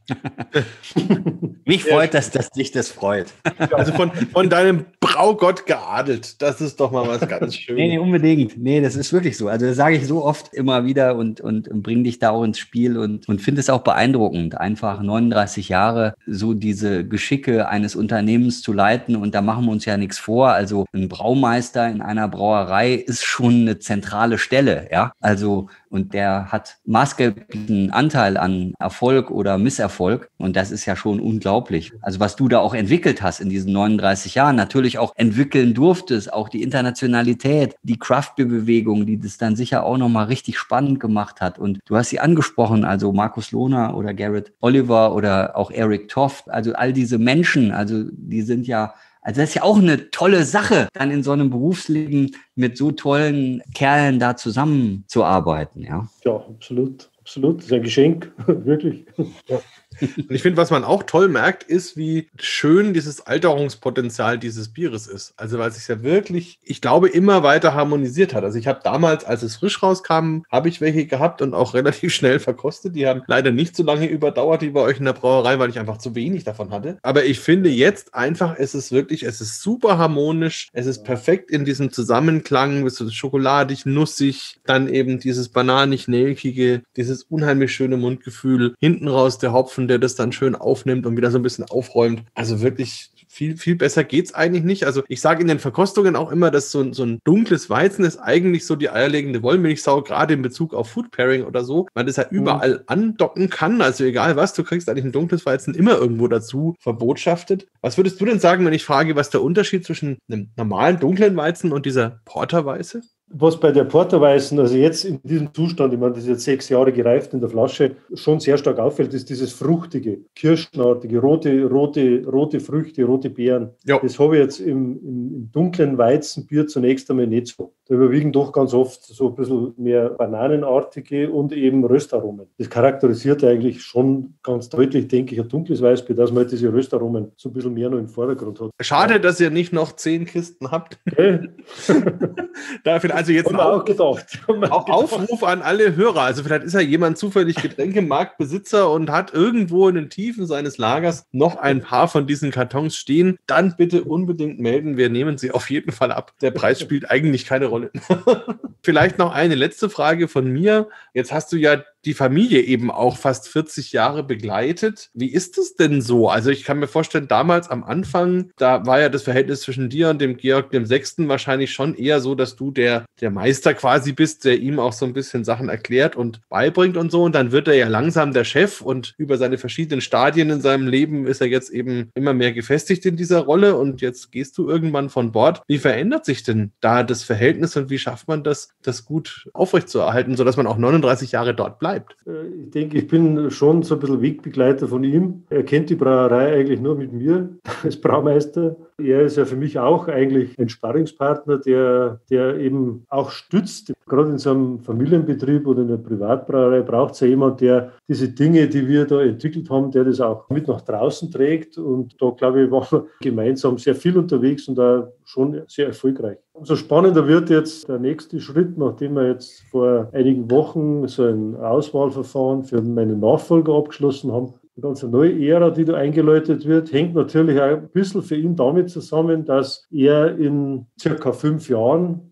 Mich freut, dass, dass dich das freut. Also von, von deinem Braugott geadelt. Das ist doch mal was ganz Schönes. Nee, nee, unbedingt. Nee, das ist wirklich so. Also das sage ich so oft immer wieder und, und, und bringe dich da auch ins Spiel und, und finde es auch beeindruckend, einfach neununddreißig Jahre so diese Geschicke eines Unternehmens zu leiten. Und da machen wir uns ja nichts vor. Also ein Braumeister in einer Brauerei ist schon eine zentrale Stelle. Ja, also und der hat maßgeblichen Anteil an Erfolg oder Misserfolg. Und das ist ja schon unglaublich. Also was du da auch entwickelt hast in diesen neununddreißig Jahren, natürlich auch entwickeln durftest, auch die Internationalität, die Craft-Beer-Bewegung, die das dann sicher auch nochmal richtig spannend gemacht hat. Und du hast sie angesprochen, also Markus Lohner oder Garrett Oliver oder auch Eric Toft, also all diese Menschen, also die sind ja Also das ist ja auch eine tolle Sache, dann in so einem Berufsleben mit so tollen Kerlen da zusammenzuarbeiten. Ja, ja, absolut. Absolut. Das ist ein Geschenk, wirklich. Ja. Und ich finde, was man auch toll merkt, ist, wie schön dieses Alterungspotenzial dieses Bieres ist. Also weil es sich ja wirklich, ich glaube, immer weiter harmonisiert hat. Also ich habe damals, als es frisch rauskam, habe ich welche gehabt und auch relativ schnell verkostet. Die haben leider nicht so lange überdauert wie bei euch in der Brauerei, weil ich einfach zu wenig davon hatte. Aber ich finde jetzt einfach, es ist wirklich, es ist super harmonisch. Es ist perfekt in diesem Zusammenklang, es ist schokoladig, nussig, dann eben dieses bananig-nelkige, dieses unheimlich schöne Mundgefühl. Hinten raus der Hopfen, der das dann schön aufnimmt und wieder so ein bisschen aufräumt. Also wirklich viel, viel besser geht's eigentlich nicht. Also ich sage in den Verkostungen auch immer, dass so ein, so ein dunkles Weizen ist eigentlich so die eierlegende Wollmilchsau, gerade in Bezug auf Food Pairing oder so, weil das ja überall mhm. andocken kann. Also egal was, du kriegst eigentlich ein dunkles Weizen immer irgendwo dazu verbotschaftet. Was würdest du denn sagen, wenn ich frage, was der Unterschied zwischen einem normalen dunklen Weizen und dieser Porterweiße? Was bei der Porterweißen, also jetzt in diesem Zustand, ich meine, das ist jetzt sechs Jahre gereift in der Flasche, schon sehr stark auffällt, ist dieses fruchtige, kirschenartige, rote, rote, rote Früchte, rote Beeren. Ja. Das habe ich jetzt im, im, im dunklen Weizenbier zunächst einmal nicht so. Da überwiegen doch ganz oft so ein bisschen mehr bananenartige und eben Röstaromen. Das charakterisiert eigentlich schon ganz deutlich, denke ich, ein dunkles Weißbier, dass man halt diese Röstaromen so ein bisschen mehr noch im Vordergrund hat. Schade, ja. dass ihr nicht noch zehn Kisten habt. Okay. Dafür also jetzt auch gedacht. Auch Aufruf an alle Hörer. Also vielleicht ist ja jemand zufällig Getränkemarktbesitzer und hat irgendwo in den Tiefen seines Lagers noch ein paar von diesen Kartons stehen. Dann bitte unbedingt melden. Wir nehmen sie auf jeden Fall ab. Der Preis spielt eigentlich keine Rolle. Vielleicht noch eine letzte Frage von mir. Jetzt hast du ja die Familie eben auch fast vierzig Jahre begleitet. Wie ist es denn so? Also ich kann mir vorstellen, damals am Anfang, da war ja das Verhältnis zwischen dir und dem Georg dem Sechsten wahrscheinlich schon eher so, dass du der, der Meister quasi bist, der ihm auch so ein bisschen Sachen erklärt und beibringt und so. Und dann wird er ja langsam der Chef und über seine verschiedenen Stadien in seinem Leben ist er jetzt eben immer mehr gefestigt in dieser Rolle und jetzt gehst du irgendwann von Bord. Wie verändert sich denn da das Verhältnis und wie schafft man das, das gut aufrechtzuerhalten, sodass man auch neununddreißig Jahre dort bleibt? Ich denke, ich bin schon so ein bisschen Wegbegleiter von ihm. Er kennt die Brauerei eigentlich nur mit mir als Braumeister. Er ist ja für mich auch eigentlich ein Sparringspartner, der, der eben auch stützt. Gerade in so einem Familienbetrieb oder in einer Privatbrauerei braucht es ja jemand, der diese Dinge, die wir da entwickelt haben, der das auch mit nach draußen trägt. Und da, glaube ich, waren wir gemeinsam sehr viel unterwegs und da schon sehr erfolgreich. Umso spannender wird jetzt der nächste Schritt, nachdem wir jetzt vor einigen Wochen so ein Auswahlverfahren für meinen Nachfolger abgeschlossen haben. Eine ganz neue Ära, die da eingeläutet wird, hängt natürlich auch ein bisschen für ihn damit zusammen, dass er in circa fünf Jahren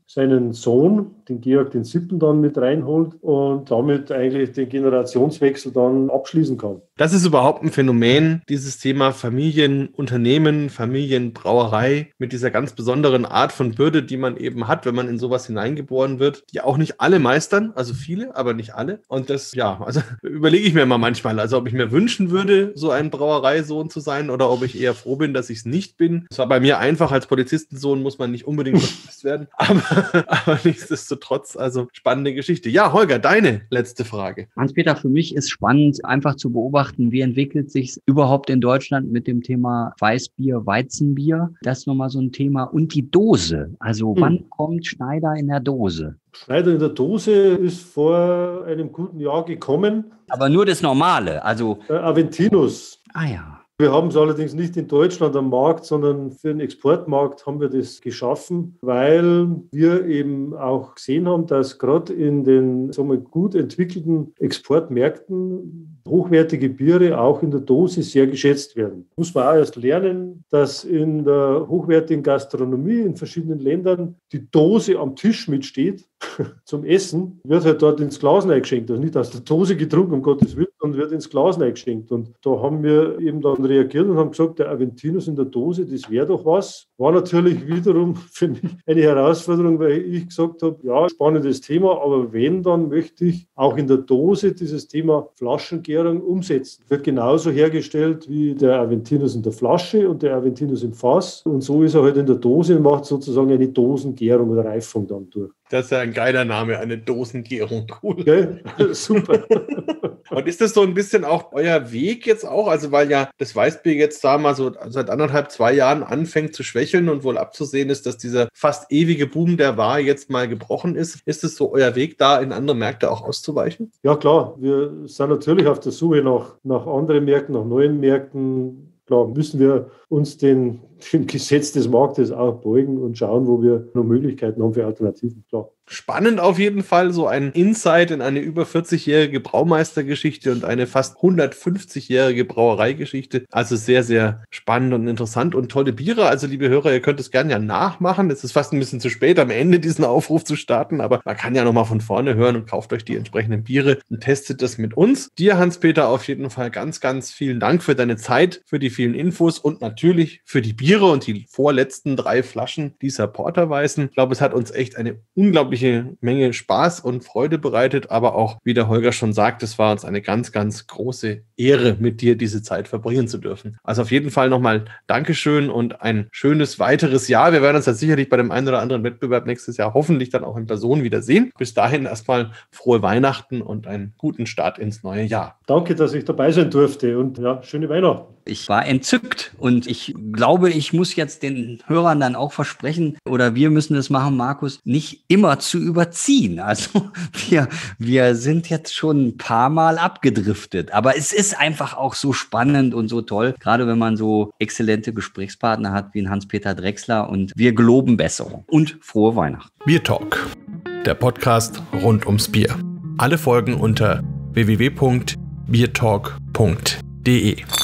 seinen Sohn, den Georg den Siebten, dann mit reinholt und damit eigentlich den Generationswechsel dann abschließen kann. Das ist überhaupt ein Phänomen, dieses Thema Familienunternehmen, Familienbrauerei mit dieser ganz besonderen Art von Bürde, die man eben hat, wenn man in sowas hineingeboren wird, die auch nicht alle meistern, also viele, aber nicht alle. Und das, ja, also überlege ich mir immer manchmal, also ob ich mir wünschen würde, so ein Brauereisohn zu sein oder ob ich eher froh bin, dass ich es nicht bin. Es war bei mir einfach, als Polizistensohn muss man nicht unbedingt verpflichtet werden, aber, aber nichtsdestotrotz, also spannende Geschichte. Ja, Holger, deine letzte Frage. Hans-Peter, für mich ist spannend, einfach zu beobachten, wie entwickelt sich es überhaupt in Deutschland mit dem Thema Weißbier, Weizenbier. Das ist nochmal so ein Thema. Und die Dose. Also hm. wann kommt Schneider in der Dose? Schneider in der Dose ist vor einem guten Jahr gekommen. Aber nur das Normale, also... Äh, Aventinus. Ah ja. Wir haben es allerdings nicht in Deutschland am Markt, sondern für den Exportmarkt haben wir das geschaffen, weil wir eben auch gesehen haben, dass gerade in den sagen wir, gut entwickelten Exportmärkten hochwertige Biere auch in der Dose sehr geschätzt werden. Muss man auch erst lernen, dass in der hochwertigen Gastronomie in verschiedenen Ländern die Dose am Tisch mitsteht zum Essen, wird halt dort ins Glas reingeschenkt. Also nicht aus der Dose getrunken, um Gottes Willen, sondern wird ins Glas reingeschenkt. Und da haben wir eben dann reagiert und haben gesagt, der Aventinus in der Dose, das wäre doch was. War natürlich wiederum für mich eine Herausforderung, weil ich gesagt habe, ja, spannendes Thema, aber wenn, dann möchte ich auch in der Dose dieses Thema Flaschengärung umsetzen. Wird genauso hergestellt wie der Aventinus in der Flasche und der Aventinus im Fass. Und so ist er halt in der Dose und macht sozusagen eine Dosengärung oder Reifung dann durch. Das ist ja ein geiler Name, eine Dosengärung. Cool. Okay, super. Und ist das so ein bisschen auch euer Weg jetzt auch? Also weil ja das Weißbier jetzt da mal so seit anderthalb, zwei Jahren anfängt zu schwächeln und wohl abzusehen ist, dass dieser fast ewige Boom, der war, jetzt mal gebrochen ist. Ist es so euer Weg, da in andere Märkte auch auszuweichen? Ja klar, wir sind natürlich auf der Suche nach, nach anderen Märkten, nach neuen Märkten. Klar, müssen wir uns den, dem Gesetz des Marktes auch beugen und schauen, wo wir noch Möglichkeiten haben für Alternativen. Klar. Spannend auf jeden Fall, so ein Insight in eine über vierzig-jährige Braumeistergeschichte und eine fast hundertfünfzig-jährige Brauereigeschichte. Also sehr, sehr spannend und interessant und tolle Biere. Also liebe Hörer, ihr könnt es gerne ja nachmachen. Es ist fast ein bisschen zu spät, am Ende diesen Aufruf zu starten, aber man kann ja nochmal von vorne hören und kauft euch die entsprechenden Biere und testet das mit uns. Dir, Hans-Peter, auf jeden Fall ganz, ganz vielen Dank für deine Zeit, für die vielen Infos und natürlich für die Biere und die vorletzten drei Flaschen dieser Porterweißen. Ich glaube, es hat uns echt eine unglaubliche Menge Spaß und Freude bereitet, aber auch, wie der Holger schon sagt, es war uns eine ganz, ganz große Ehre, mit dir diese Zeit verbringen zu dürfen. Also auf jeden Fall nochmal Dankeschön und ein schönes weiteres Jahr. Wir werden uns ja sicherlich bei dem einen oder anderen Wettbewerb nächstes Jahr hoffentlich dann auch in Person wiedersehen. Bis dahin erstmal frohe Weihnachten und einen guten Start ins neue Jahr. Danke, dass ich dabei sein durfte und ja, schöne Weihnachten. Ich war entzückt und ich glaube, ich muss jetzt den Hörern dann auch versprechen, oder wir müssen das machen, Markus, nicht immer zu überziehen. Also wir, wir sind jetzt schon ein paar Mal abgedriftet, aber es ist einfach auch so spannend und so toll, gerade wenn man so exzellente Gesprächspartner hat wie ein Hans-Peter Drechsler, und wir geloben Besserung und frohe Weihnachten. Bier Talk, der Podcast rund ums Bier. Alle Folgen unter w w w punkt biertalk punkt d e.